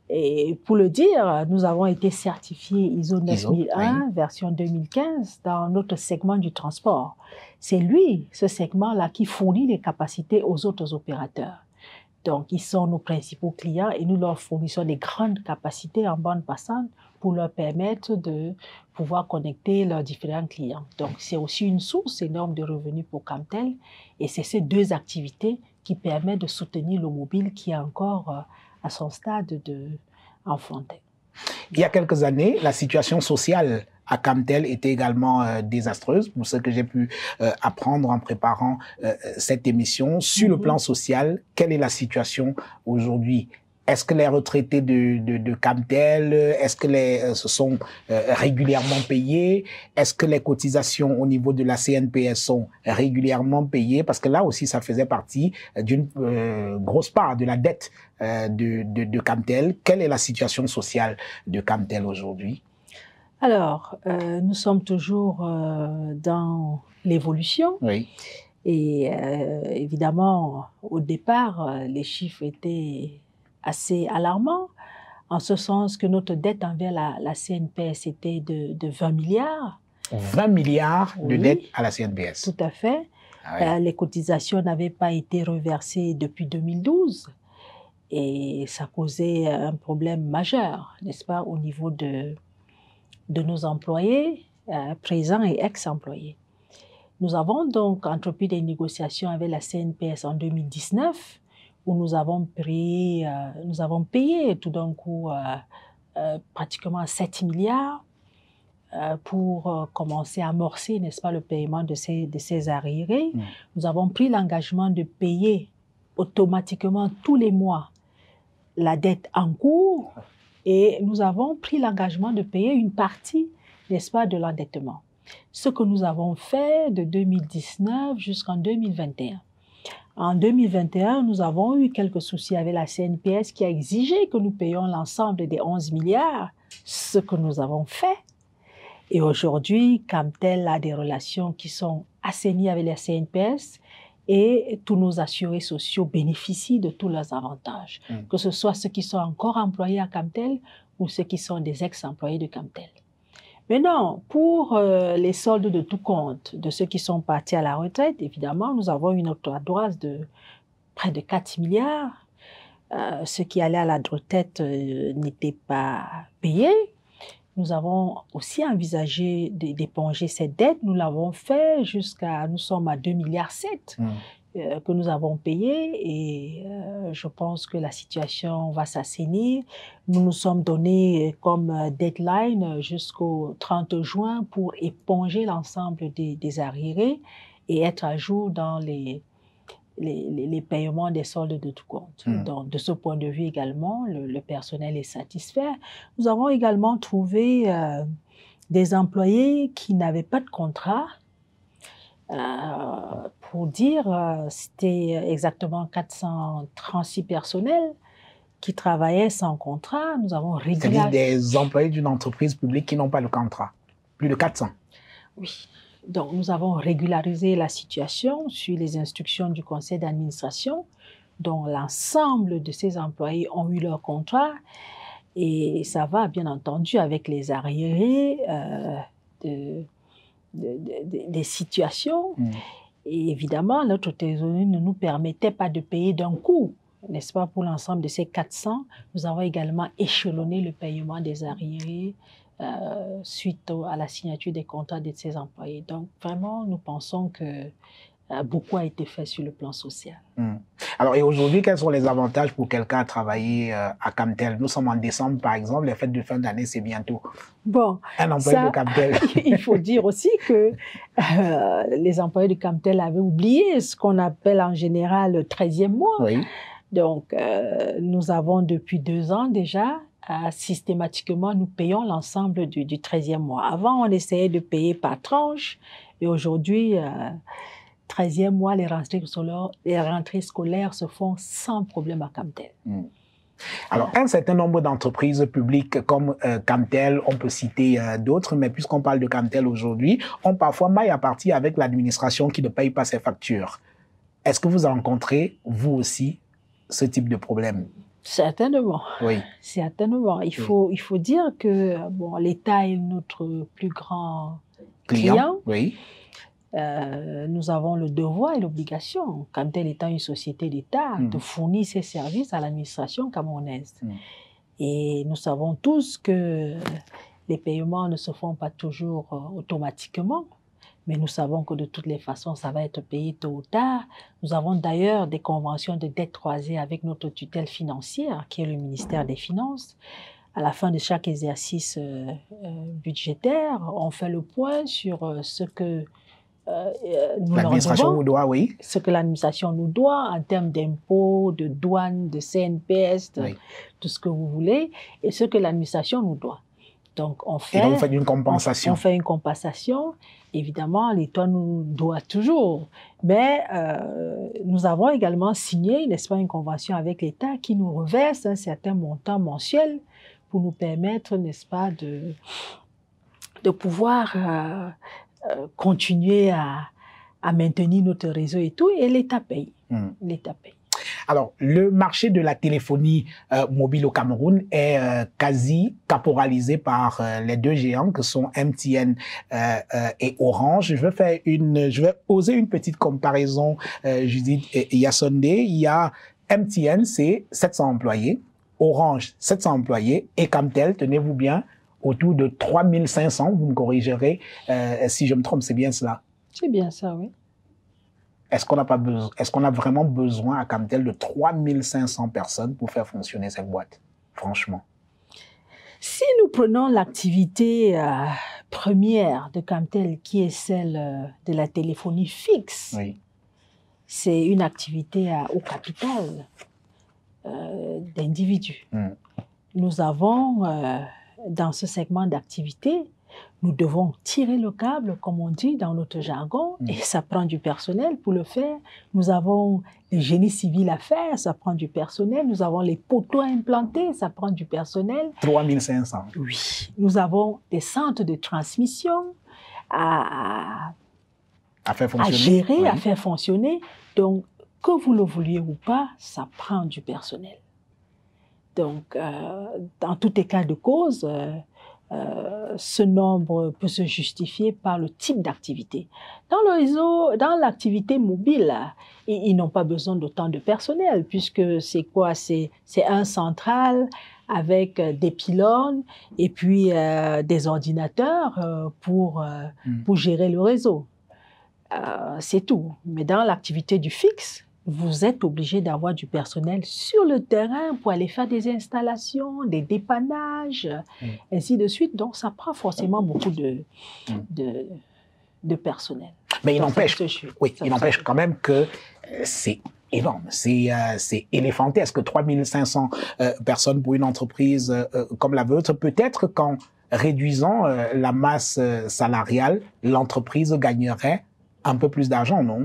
Et pour le dire, nous avons été certifiés I S O neuf mille un, oui. version deux mille quinze, dans notre segment du transport. C'est lui, ce segment-là, qui fournit les capacités aux autres opérateurs. Donc, ils sont nos principaux clients et nous leur fournissons des grandes capacités en bande passante pour leur permettre de pouvoir connecter leurs différents clients. Donc, c'est aussi une source énorme de revenus pour Camtel et c'est ces deux activités qui permettent de soutenir le mobile qui est encore euh, à son stade de enfantin. Il y a quelques années, la situation sociale à Camtel était également euh, désastreuse, pour ce que j'ai pu euh, apprendre en préparant euh, cette émission. Sur mm-hmm. le plan social, quelle est la situation aujourd'hui? Est-ce que les retraités de, de, de Camtel, est-ce que les, euh, se sont euh, régulièrement payés? Est-ce que les cotisations au niveau de la C N P S sont régulièrement payées? Parce que là aussi, ça faisait partie d'une euh, grosse part de la dette euh, de, de, de Camtel. Quelle est la situation sociale de Camtel aujourd'hui? Alors, euh, nous sommes toujours euh, dans l'évolution. Oui. Et euh, évidemment, au départ, euh, les chiffres étaient assez alarmant, en ce sens que notre dette envers la, la C N P S était de, de vingt milliards. vingt milliards de oui, dette à la C N P S. Tout à fait. Ah oui. euh, les cotisations n'avaient pas été reversées depuis deux mille douze et ça causait un problème majeur, n'est-ce pas, au niveau de, de nos employés, euh, présents et ex-employés. Nous avons donc entrepris des négociations avec la C N P S en deux mille dix-neuf où nous avons payé, euh, nous avons payé tout d'un coup euh, euh, pratiquement sept milliards euh, pour euh, commencer à amorcer, n'est-ce pas, le paiement de ces, de ces arriérés. Mmh. Nous avons pris l'engagement de payer automatiquement tous les mois la dette en cours et nous avons pris l'engagement de payer une partie, n'est-ce pas, de l'endettement. Ce que nous avons fait de deux mille dix-neuf jusqu'en deux mille vingt et un. En deux mille vingt et un, nous avons eu quelques soucis avec la C N P S qui a exigé que nous payions l'ensemble des onze milliards, ce que nous avons fait. Et aujourd'hui, Camtel a des relations qui sont assainies avec la C N P S et tous nos assurés sociaux bénéficient de tous leurs avantages, mmh. que ce soit ceux qui sont encore employés à Camtel ou ceux qui sont des ex-employés de Camtel. Maintenant, pour euh, les soldes de tout compte de ceux qui sont partis à la retraite, évidemment, nous avons une ardoise de près de quatre milliards. Euh, ceux qui allaient à la retraite euh, n'étaient pas payés. Nous avons aussi envisagé d'éponger cette dette. Nous l'avons fait jusqu'à, nous sommes à deux virgule sept milliards. Mmh. Euh, que nous avons payé et euh, je pense que la situation va s'assainir. Nous nous sommes donnés comme deadline jusqu'au trente juin pour éponger l'ensemble des, des arriérés et être à jour dans les, les, les, les paiements des soldes de tout compte. Mmh. Donc, de ce point de vue également, le, le personnel est satisfait. Nous avons également trouvé euh, des employés qui n'avaient pas de contrat. Euh, pour dire, euh, c'était exactement quatre cent trente-six personnels qui travaillaient sans contrat. Nous avons régularisé... C'est-à-dire des employés d'une entreprise publique qui n'ont pas le contrat. Plus de quatre cents. Oui. Donc, nous avons régularisé la situation sur les instructions du conseil d'administration, dont l'ensemble de ces employés ont eu leur contrat. Et ça va, bien entendu, avec les arriérés euh, de, de, de, des situations. Mmh. Et évidemment, notre trésorerie ne nous permettait pas de payer d'un coup, n'est-ce pas, pour l'ensemble de ces quatre cents. Nous avons également échelonné le paiement des arriérés Euh, suite au, à la signature des contrats de ces employés. Donc, vraiment, nous pensons que euh, beaucoup a été fait sur le plan social. Mmh. Alors, et aujourd'hui, quels sont les avantages pour quelqu'un à travailler euh, à Camtel? Nous sommes en décembre, par exemple, les fêtes de fin d'année, c'est bientôt. Bon, un employé ça, de Camtel. Il faut dire aussi que euh, les employés de Camtel avaient oublié ce qu'on appelle en général le treizième mois. Oui. Donc, euh, nous avons depuis deux ans déjà, Euh, systématiquement, nous payons l'ensemble du, du treizième mois. Avant, on essayait de payer par tranche, et aujourd'hui, euh, treizième mois, les rentrées scolaires, les rentrées scolaires se font sans problème à Camtel. Mmh. Alors, un certain nombre d'entreprises publiques comme euh, Camtel, on peut citer euh, d'autres, mais puisqu'on parle de Camtel aujourd'hui, ont parfois maille à partir avec l'administration qui ne paye pas ses factures. Est-ce que vous rencontrez, vous aussi, ce type de problème? Certainement. Oui. Certainement. Il faut, oui. il faut dire que bon, l'État est notre plus grand client. client. Oui. Euh, nous avons le devoir et l'obligation, Camtel étant une société d'État, mmh. de fournir ses services à l'administration camerounaise. Mmh. Et nous savons tous que les paiements ne se font pas toujours euh, automatiquement. Mais nous savons que de toutes les façons, ça va être payé tôt ou tard. Nous avons d'ailleurs des conventions de dette croisée avec notre tutelle financière, qui est le ministère des Finances. À la fin de chaque exercice euh, euh, budgétaire, on fait le point sur euh, ce que euh, nous leur devons, nous doit, oui. ce que l'administration nous doit en termes d'impôts, de douane, de C N P S, de, oui. tout ce que vous voulez, et ce que l'administration nous doit. Donc, on fait, et donc, vous faites une compensation. On, on fait une compensation. Évidemment, l'État nous doit toujours. Mais euh, nous avons également signé, n'est-ce pas, une convention avec l'État qui nous reverse un certain montant mensuel pour nous permettre, n'est-ce pas, de, de pouvoir euh, euh, continuer à, à maintenir notre réseau et tout. Et l'État paye. Mmh. L'État paye. Alors, le marché de la téléphonie euh, mobile au Cameroun est euh, quasi caporalisé par euh, les deux géants que sont M T N euh, euh, et Orange. Je vais faire une, je vais poser une petite comparaison, euh, Judith et Yassondé. Il y a M T N, c'est sept cents employés, Orange, sept cents employés, et Camtel, tenez-vous bien, autour de trois mille cinq cents. Vous me corrigerez euh, si je me trompe, c'est bien cela? C'est bien ça, oui. Est-ce qu'on n'a pas besoin, est-ce qu'on a vraiment besoin à Camtel de trois mille cinq cents personnes pour faire fonctionner cette boîte? Franchement. Si nous prenons l'activité euh, première de Camtel, qui est celle euh, de la téléphonie fixe, oui. c'est une activité à, au capital euh, d'individus. Mm. Nous avons, euh, dans ce segment d'activité, nous devons tirer le câble, comme on dit dans notre jargon, mmh. et ça prend du personnel pour le faire. Nous avons le génie civil à faire, ça prend du personnel. Nous avons les poteaux à implanter, ça prend du personnel. trois mille cinq cents. Oui. Nous avons des centres de transmission à, à, à, faire fonctionner. à gérer, oui. à faire fonctionner. Donc, que vous le vouliez ou pas, ça prend du personnel. Donc, euh, dans tous les cas de cause, euh, Euh, ce nombre peut se justifier par le type d'activité. Dans le réseau, dans l'activité mobile, ils, ils n'ont pas besoin d'autant de personnel, puisque c'est quoi? C'est, c'est un central avec des pylônes et puis euh, des ordinateurs euh, pour, euh, mmh. pour gérer le réseau. Euh, c'est tout. Mais dans l'activité du fixe, vous êtes obligé d'avoir du personnel sur le terrain pour aller faire des installations, des dépannages, mmh. ainsi de suite. Donc, ça prend forcément beaucoup de, mmh. de, de personnel. Mais il n'empêche, oui, il n'empêche quand même que c'est énorme, c'est euh, c'est éléphantesque. trois mille cinq cents euh, personnes pour une entreprise euh, comme la vôtre. Peut-être qu'en réduisant euh, la masse euh, salariale, l'entreprise gagnerait un peu plus d'argent, non?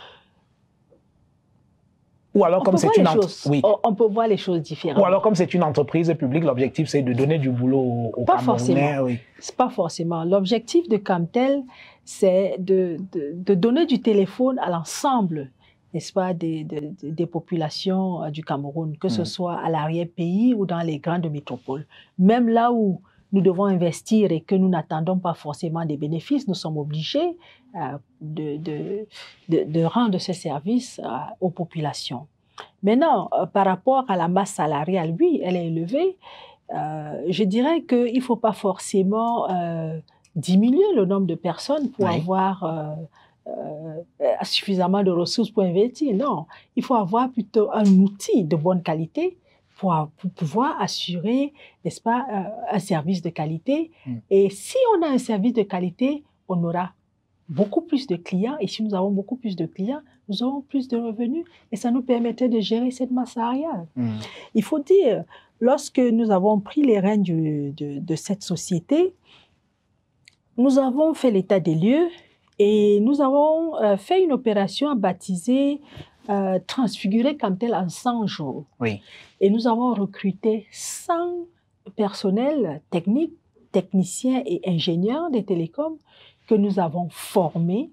Ou alors, on comme c'est une entreprise, oui. on peut voir les choses différemment. Ou alors, comme c'est une entreprise publique, l'objectif c'est de donner du boulot aux, aux pas Camerounais. Forcément. Oui. C'est pas forcément. L'objectif de Camtel, c'est de, de, de donner du téléphone à l'ensemble, n'est-ce pas, des, des, des populations du Cameroun, que ce mmh. soit à l'arrière-pays ou dans les grandes métropoles. Même là où nous devons investir et que nous n'attendons pas forcément des bénéfices, nous sommes obligés euh, de, de, de, de rendre ces services euh, aux populations. Maintenant, euh, par rapport à la masse salariale, oui, elle est élevée. Euh, je dirais qu'il ne faut pas forcément euh, diminuer le nombre de personnes pour oui. avoir euh, euh, suffisamment de ressources pour investir. Non, il faut avoir plutôt un outil de bonne qualité pour, pour pouvoir assurer, n'est-ce pas, euh, un service de qualité. Mm. Et si on a un service de qualité, on aura beaucoup plus de clients. Et si nous avons beaucoup plus de clients, nous aurons plus de revenus. Et ça nous permettrait de gérer cette masse salariale. Mm. Il faut dire, lorsque nous avons pris les rênes du, de, de cette société, nous avons fait l'état des lieux et nous avons euh, fait une opération baptisée euh, Transfigurer Camtel en cent jours. Oui. Et nous avons recruté cent personnels techniques, techniciens et ingénieurs des télécoms que nous avons formés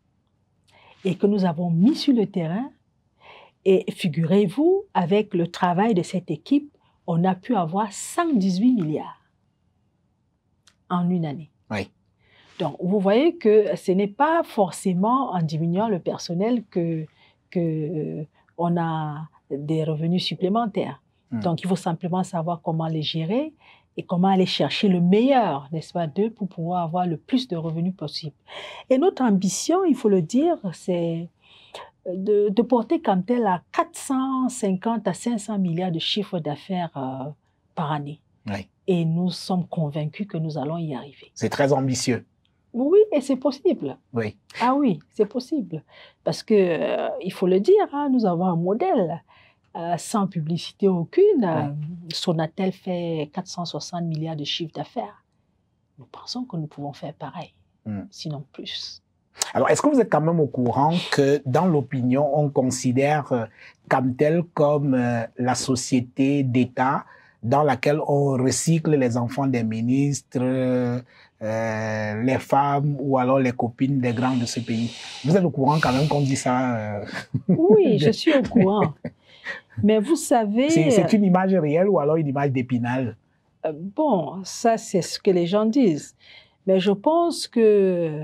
et que nous avons mis sur le terrain. Et figurez-vous, avec le travail de cette équipe, on a pu avoir cent dix-huit milliards en une année. Oui. Donc, vous voyez que ce n'est pas forcément en diminuant le personnel que, que euh, on a des revenus supplémentaires. Mmh. Donc, il faut simplement savoir comment les gérer et comment aller chercher le meilleur, n'est-ce pas, d'eux pour pouvoir avoir le plus de revenus possible. Et notre ambition, il faut le dire, c'est de, de porter Camtel à quatre cent cinquante à cinq cents milliards de chiffre d'affaires euh, par année. Oui. Et nous sommes convaincus que nous allons y arriver. C'est très ambitieux. Oui, et c'est possible. Oui. Ah oui, c'est possible. Parce que, euh, il faut le dire, hein, nous avons un modèle euh, sans publicité aucune. Oui. Euh, Sonatel fait quatre cent soixante milliards de chiffre d'affaires. Nous pensons que nous pouvons faire pareil, mm. sinon plus. Alors, est-ce que vous êtes quand même au courant que dans l'opinion, on considère euh, Camtel comme euh, la société d'État dans laquelle on recycle les enfants des ministres, euh, euh, les femmes ou alors les copines des grands de ce pays? Vous êtes au courant quand même qu'on dit ça? Euh... Oui, je suis au courant. Mais vous savez... C'est une image réelle ou alors une image d'Épinal? euh, Bon, ça c'est ce que les gens disent. Mais je pense que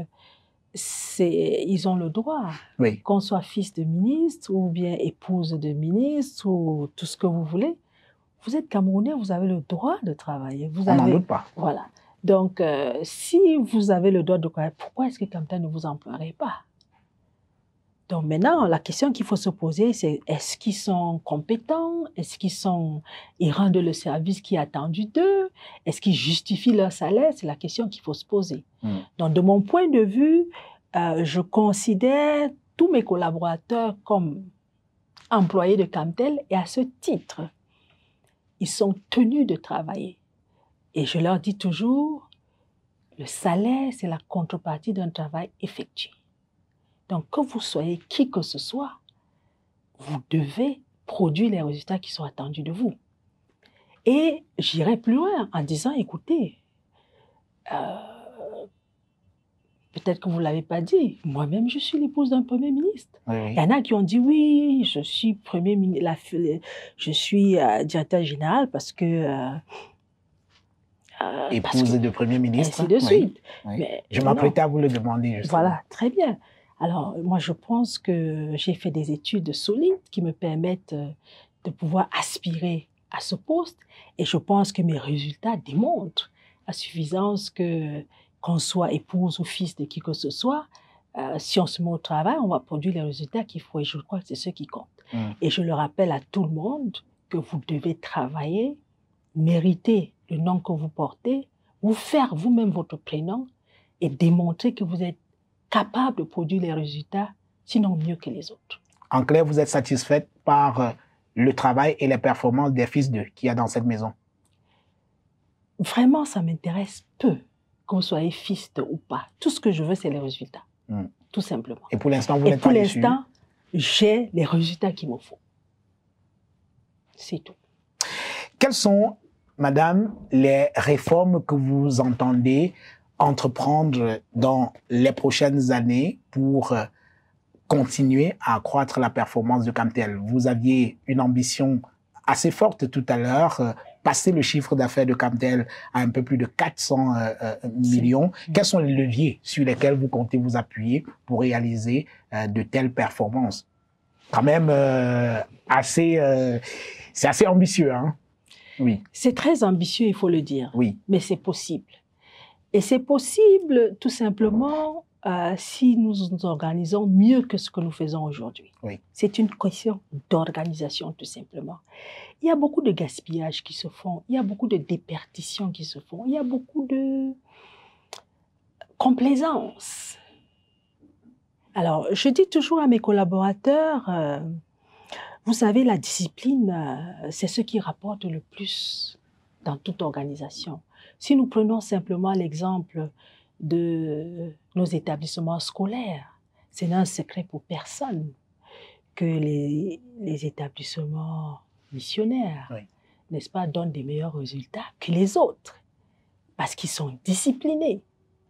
ils ont le droit, oui. qu'on soit fils de ministre ou bien épouse de ministre ou tout ce que vous voulez. Vous êtes Camerounais, vous avez le droit de travailler. Vous On n'en avez... doute pas. Voilà. Donc, euh, si vous avez le droit de travailler, pourquoi est-ce que Camtel ne vous emploierait pas? Donc maintenant, la question qu'il faut se poser, c'est est-ce qu'ils sont compétents? Est-ce qu'ils sont... ils rendent le service qui est attendu d'eux? Est-ce qu'ils justifient leur salaire? C'est la question qu'il faut se poser. Mm. Donc, de mon point de vue, euh, je considère tous mes collaborateurs comme employés de Camtel et à ce titre, ils sont tenus de travailler. Et je leur dis toujours, le salaire, c'est la contrepartie d'un travail effectué. Donc, que vous soyez qui que ce soit, vous devez produire les résultats qui sont attendus de vous. Et j'irai plus loin en disant, écoutez, euh, peut-être que vous ne l'avez pas dit, moi-même, je suis l'épouse d'un Premier ministre. Oui, oui. Il y en a qui ont dit, oui, je suis, premier, la, je suis euh, directeur général parce que... Euh, euh, épouse que, de Premier ministre. Ainsi de suite. Oui, oui. Mais, je m'apprêtais à vous le demander, justement. Voilà, très bien. Alors, moi, je pense que j'ai fait des études solides qui me permettent de pouvoir aspirer à ce poste. Et je pense que mes résultats démontrent à suffisance que, qu'on soit épouse ou fils de qui que ce soit, euh, si on se met au travail, on va produire les résultats qu'il faut. Et je crois que c'est ce qui compte. Mmh. Et je le rappelle à tout le monde que vous devez travailler, mériter le nom que vous portez, vous faire vous-même votre prénom et démontrer que vous êtes capable de produire les résultats, sinon mieux que les autres. En clair, vous êtes satisfaite par euh, le travail et les performances des fils d'eux qu'il y a dans cette maison? Vraiment, ça m'intéresse peu que vous soyez fils de ou pas. Tout ce que je veux, c'est les résultats. Mm. Tout simplement. Et pour l'instant, vous n'êtes pas déçu? Et pour l'instant, j'ai les résultats qu'il me faut. C'est tout. Quelles sont, madame, les réformes que vous entendez entreprendre dans les prochaines années pour euh, continuer à accroître la performance de Camtel? Vous aviez une ambition assez forte tout à l'heure, euh, passer le chiffre d'affaires de Camtel à un peu plus de quatre cents euh, euh, millions. Quels sont les leviers sur lesquels vous comptez vous appuyer pour réaliser euh, de telles performances? Quand même euh, assez, euh, c'est assez ambitieux, hein? Oui. C'est très ambitieux, il faut le dire. Oui. Mais c'est possible. Et c'est possible tout simplement euh, si nous nous organisons mieux que ce que nous faisons aujourd'hui. Oui. C'est une question d'organisation tout simplement. Il y a beaucoup de gaspillage qui se font, il y a beaucoup de déperditions qui se font, il y a beaucoup de complaisance. Alors, je dis toujours à mes collaborateurs, euh, vous savez, la discipline, euh, c'est ce qui rapporte le plus dans toute organisation. Si nous prenons simplement l'exemple de nos établissements scolaires, ce n'est un secret pour personne que les, les établissements missionnaires, oui. n'est-ce pas, donnent des meilleurs résultats que les autres, parce qu'ils sont disciplinés.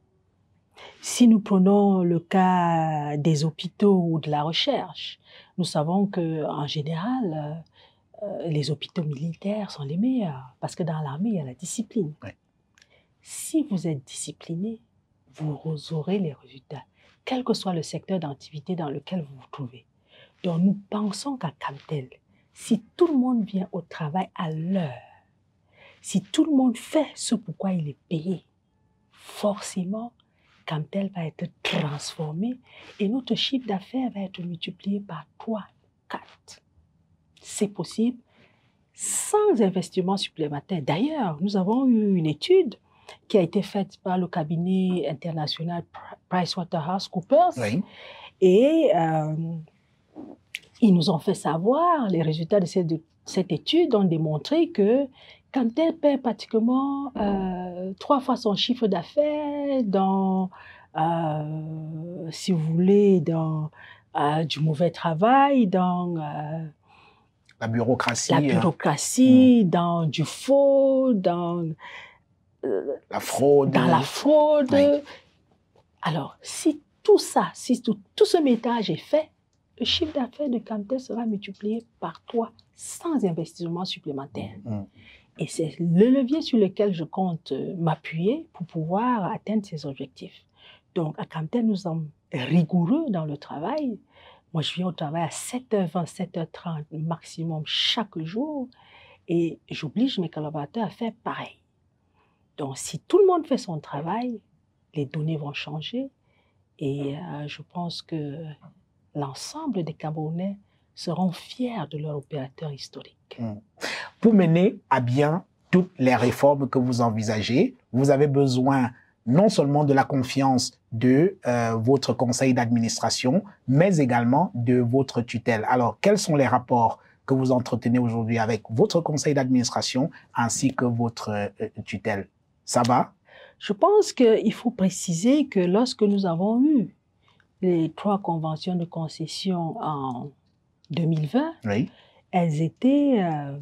Si nous prenons le cas des hôpitaux ou de la recherche, nous savons qu'en général, euh, les hôpitaux militaires sont les meilleurs, parce que dans l'armée, il y a la discipline. Oui. Si vous êtes discipliné, vous aurez les résultats, quel que soit le secteur d'activité dans lequel vous vous trouvez. Donc nous pensons qu'à Camtel, si tout le monde vient au travail à l'heure, si tout le monde fait ce pourquoi il est payé, forcément, Camtel va être transformé et notre chiffre d'affaires va être multiplié par trois, quatre. C'est possible sans investissement supplémentaire. D'ailleurs, nous avons eu une étude qui a été faite par le cabinet international PricewaterhouseCoopers. Oui. Et euh, ils nous ont fait savoir, les résultats de cette, de cette étude ont démontré que Camtel perd pratiquement euh, trois fois son chiffre d'affaires dans, euh, si vous voulez, dans euh, du mauvais travail, dans euh, la bureaucratie, la bureaucratie, euh, dans du faux, dans la fraude. Dans la fraude. Oui. Alors, si tout ça, si tout, tout ce métage est fait, le chiffre d'affaires de Camtel sera multiplié par trois sans investissement supplémentaire. Mmh. Et c'est le levier sur lequel je compte m'appuyer pour pouvoir atteindre ces objectifs. Donc, à Camtel, nous sommes rigoureux dans le travail. Moi, je viens au travail à sept heures vingt, sept heures trente maximum chaque jour. Et j'oblige mes collaborateurs à faire pareil. Donc, si tout le monde fait son travail, les données vont changer. Et euh, je pense que l'ensemble des Camerounais seront fiers de leur opérateur historique. Mmh. Pour mener à bien toutes les réformes que vous envisagez, vous avez besoin non seulement de la confiance de euh, votre conseil d'administration, mais également de votre tutelle. Alors, quels sont les rapports que vous entretenez aujourd'hui avec votre conseil d'administration ainsi que votre euh, tutelle? Ça va? Je pense qu'il faut préciser que lorsque nous avons eu les trois conventions de concession en deux mille vingt, oui. elles étaient... Euh,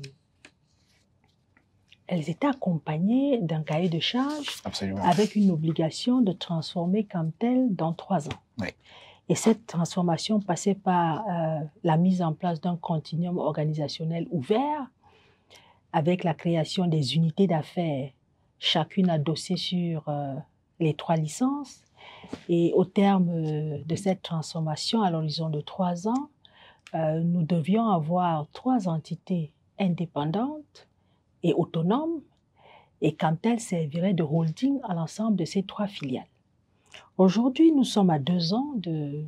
elles étaient accompagnées d'un cahier de charges Absolument. Avec une obligation de transformer Camtel dans trois ans. Oui. Et cette transformation passait par euh, la mise en place d'un continuum organisationnel ouvert avec la création des unités d'affaires, chacune adossée sur euh, les trois licences. Et au terme euh, de cette transformation, à l'horizon de trois ans, euh, nous devions avoir trois entités indépendantes et autonome, et Camtel servirait de holding à l'ensemble de ces trois filiales. Aujourd'hui, nous sommes à deux ans de,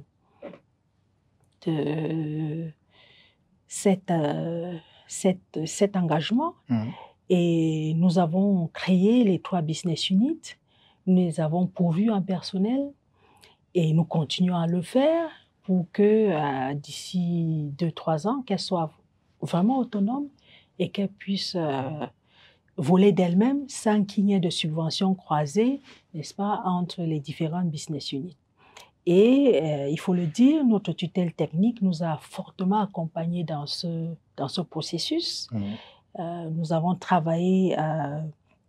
de cet, euh, cet, cet engagement mmh. et nous avons créé les trois business units, nous les avons pourvus en personnel et nous continuons à le faire pour que euh, d'ici deux, trois ans, qu'elle soit vraiment autonome et qu'elle puisse euh, voler d'elle-même sans qu'il y ait de subventions croisées, n'est-ce pas, entre les différentes business units. Et euh, il faut le dire, notre tutelle technique nous a fortement accompagnés dans ce, dans ce processus. Mmh. Euh, nous avons travaillé euh,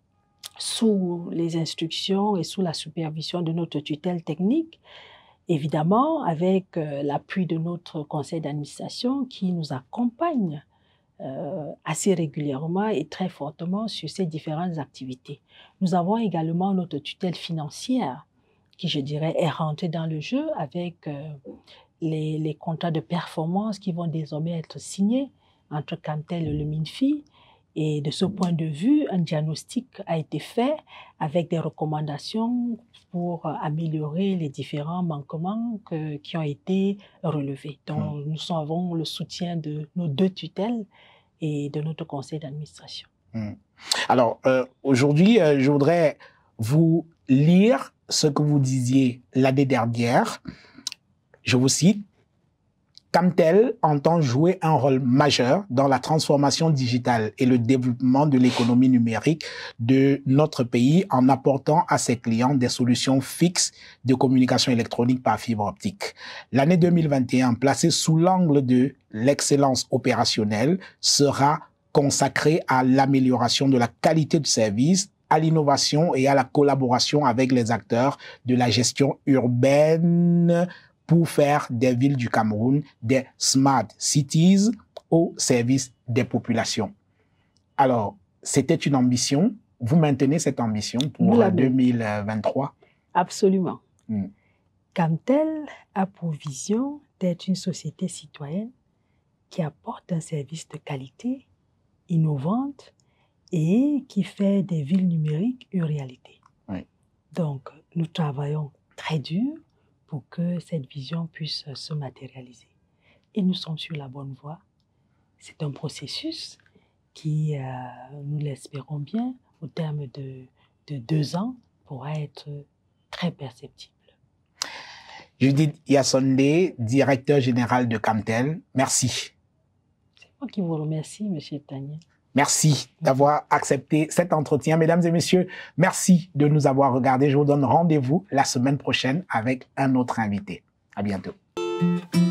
sous les instructions et sous la supervision de notre tutelle technique, évidemment avec euh, l'appui de notre conseil d'administration qui nous accompagne euh, assez régulièrement et très fortement sur ces différentes activités. Nous avons également notre tutelle financière qui, je dirais, est rentrée dans le jeu avec euh, les, les contrats de performance qui vont désormais être signés entre Camtel et le MINFI. Et de ce point de vue, un diagnostic a été fait avec des recommandations pour améliorer les différents manquements que, qui ont été relevés. Donc, mmh. nous avons le soutien de nos deux tutelles et de notre conseil d'administration. Mmh. Alors, euh, aujourd'hui, euh, je voudrais vous lire ce que vous disiez l'année dernière. Je vous cite. Camtel entend jouer un rôle majeur dans la transformation digitale et le développement de l'économie numérique de notre pays en apportant à ses clients des solutions fixes de communication électronique par fibre optique. L'année deux mille vingt et un, placée sous l'angle de l'excellence opérationnelle, sera consacrée à l'amélioration de la qualité de service, à l'innovation et à la collaboration avec les acteurs de la gestion urbaine pour faire des villes du Cameroun des smart cities au service des populations. Alors, c'était une ambition. Vous maintenez cette ambition pour deux mille vingt-trois? Absolument. Mm. Camtel a pour vision d'être une société citoyenne qui apporte un service de qualité, innovante et qui fait des villes numériques une réalité. Oui. Donc, nous travaillons très dur pour que cette vision puisse se matérialiser. Et nous sommes sur la bonne voie. C'est un processus qui, euh, nous l'espérons bien, au terme de, de deux ans, pourra être très perceptible. Judith Yassondé, directeur général de Camtel, merci. C'est moi qui vous remercie, M. Tania. Merci d'avoir accepté cet entretien. Mesdames et messieurs, merci de nous avoir regardés. Je vous donne rendez-vous la semaine prochaine avec un autre invité. À bientôt.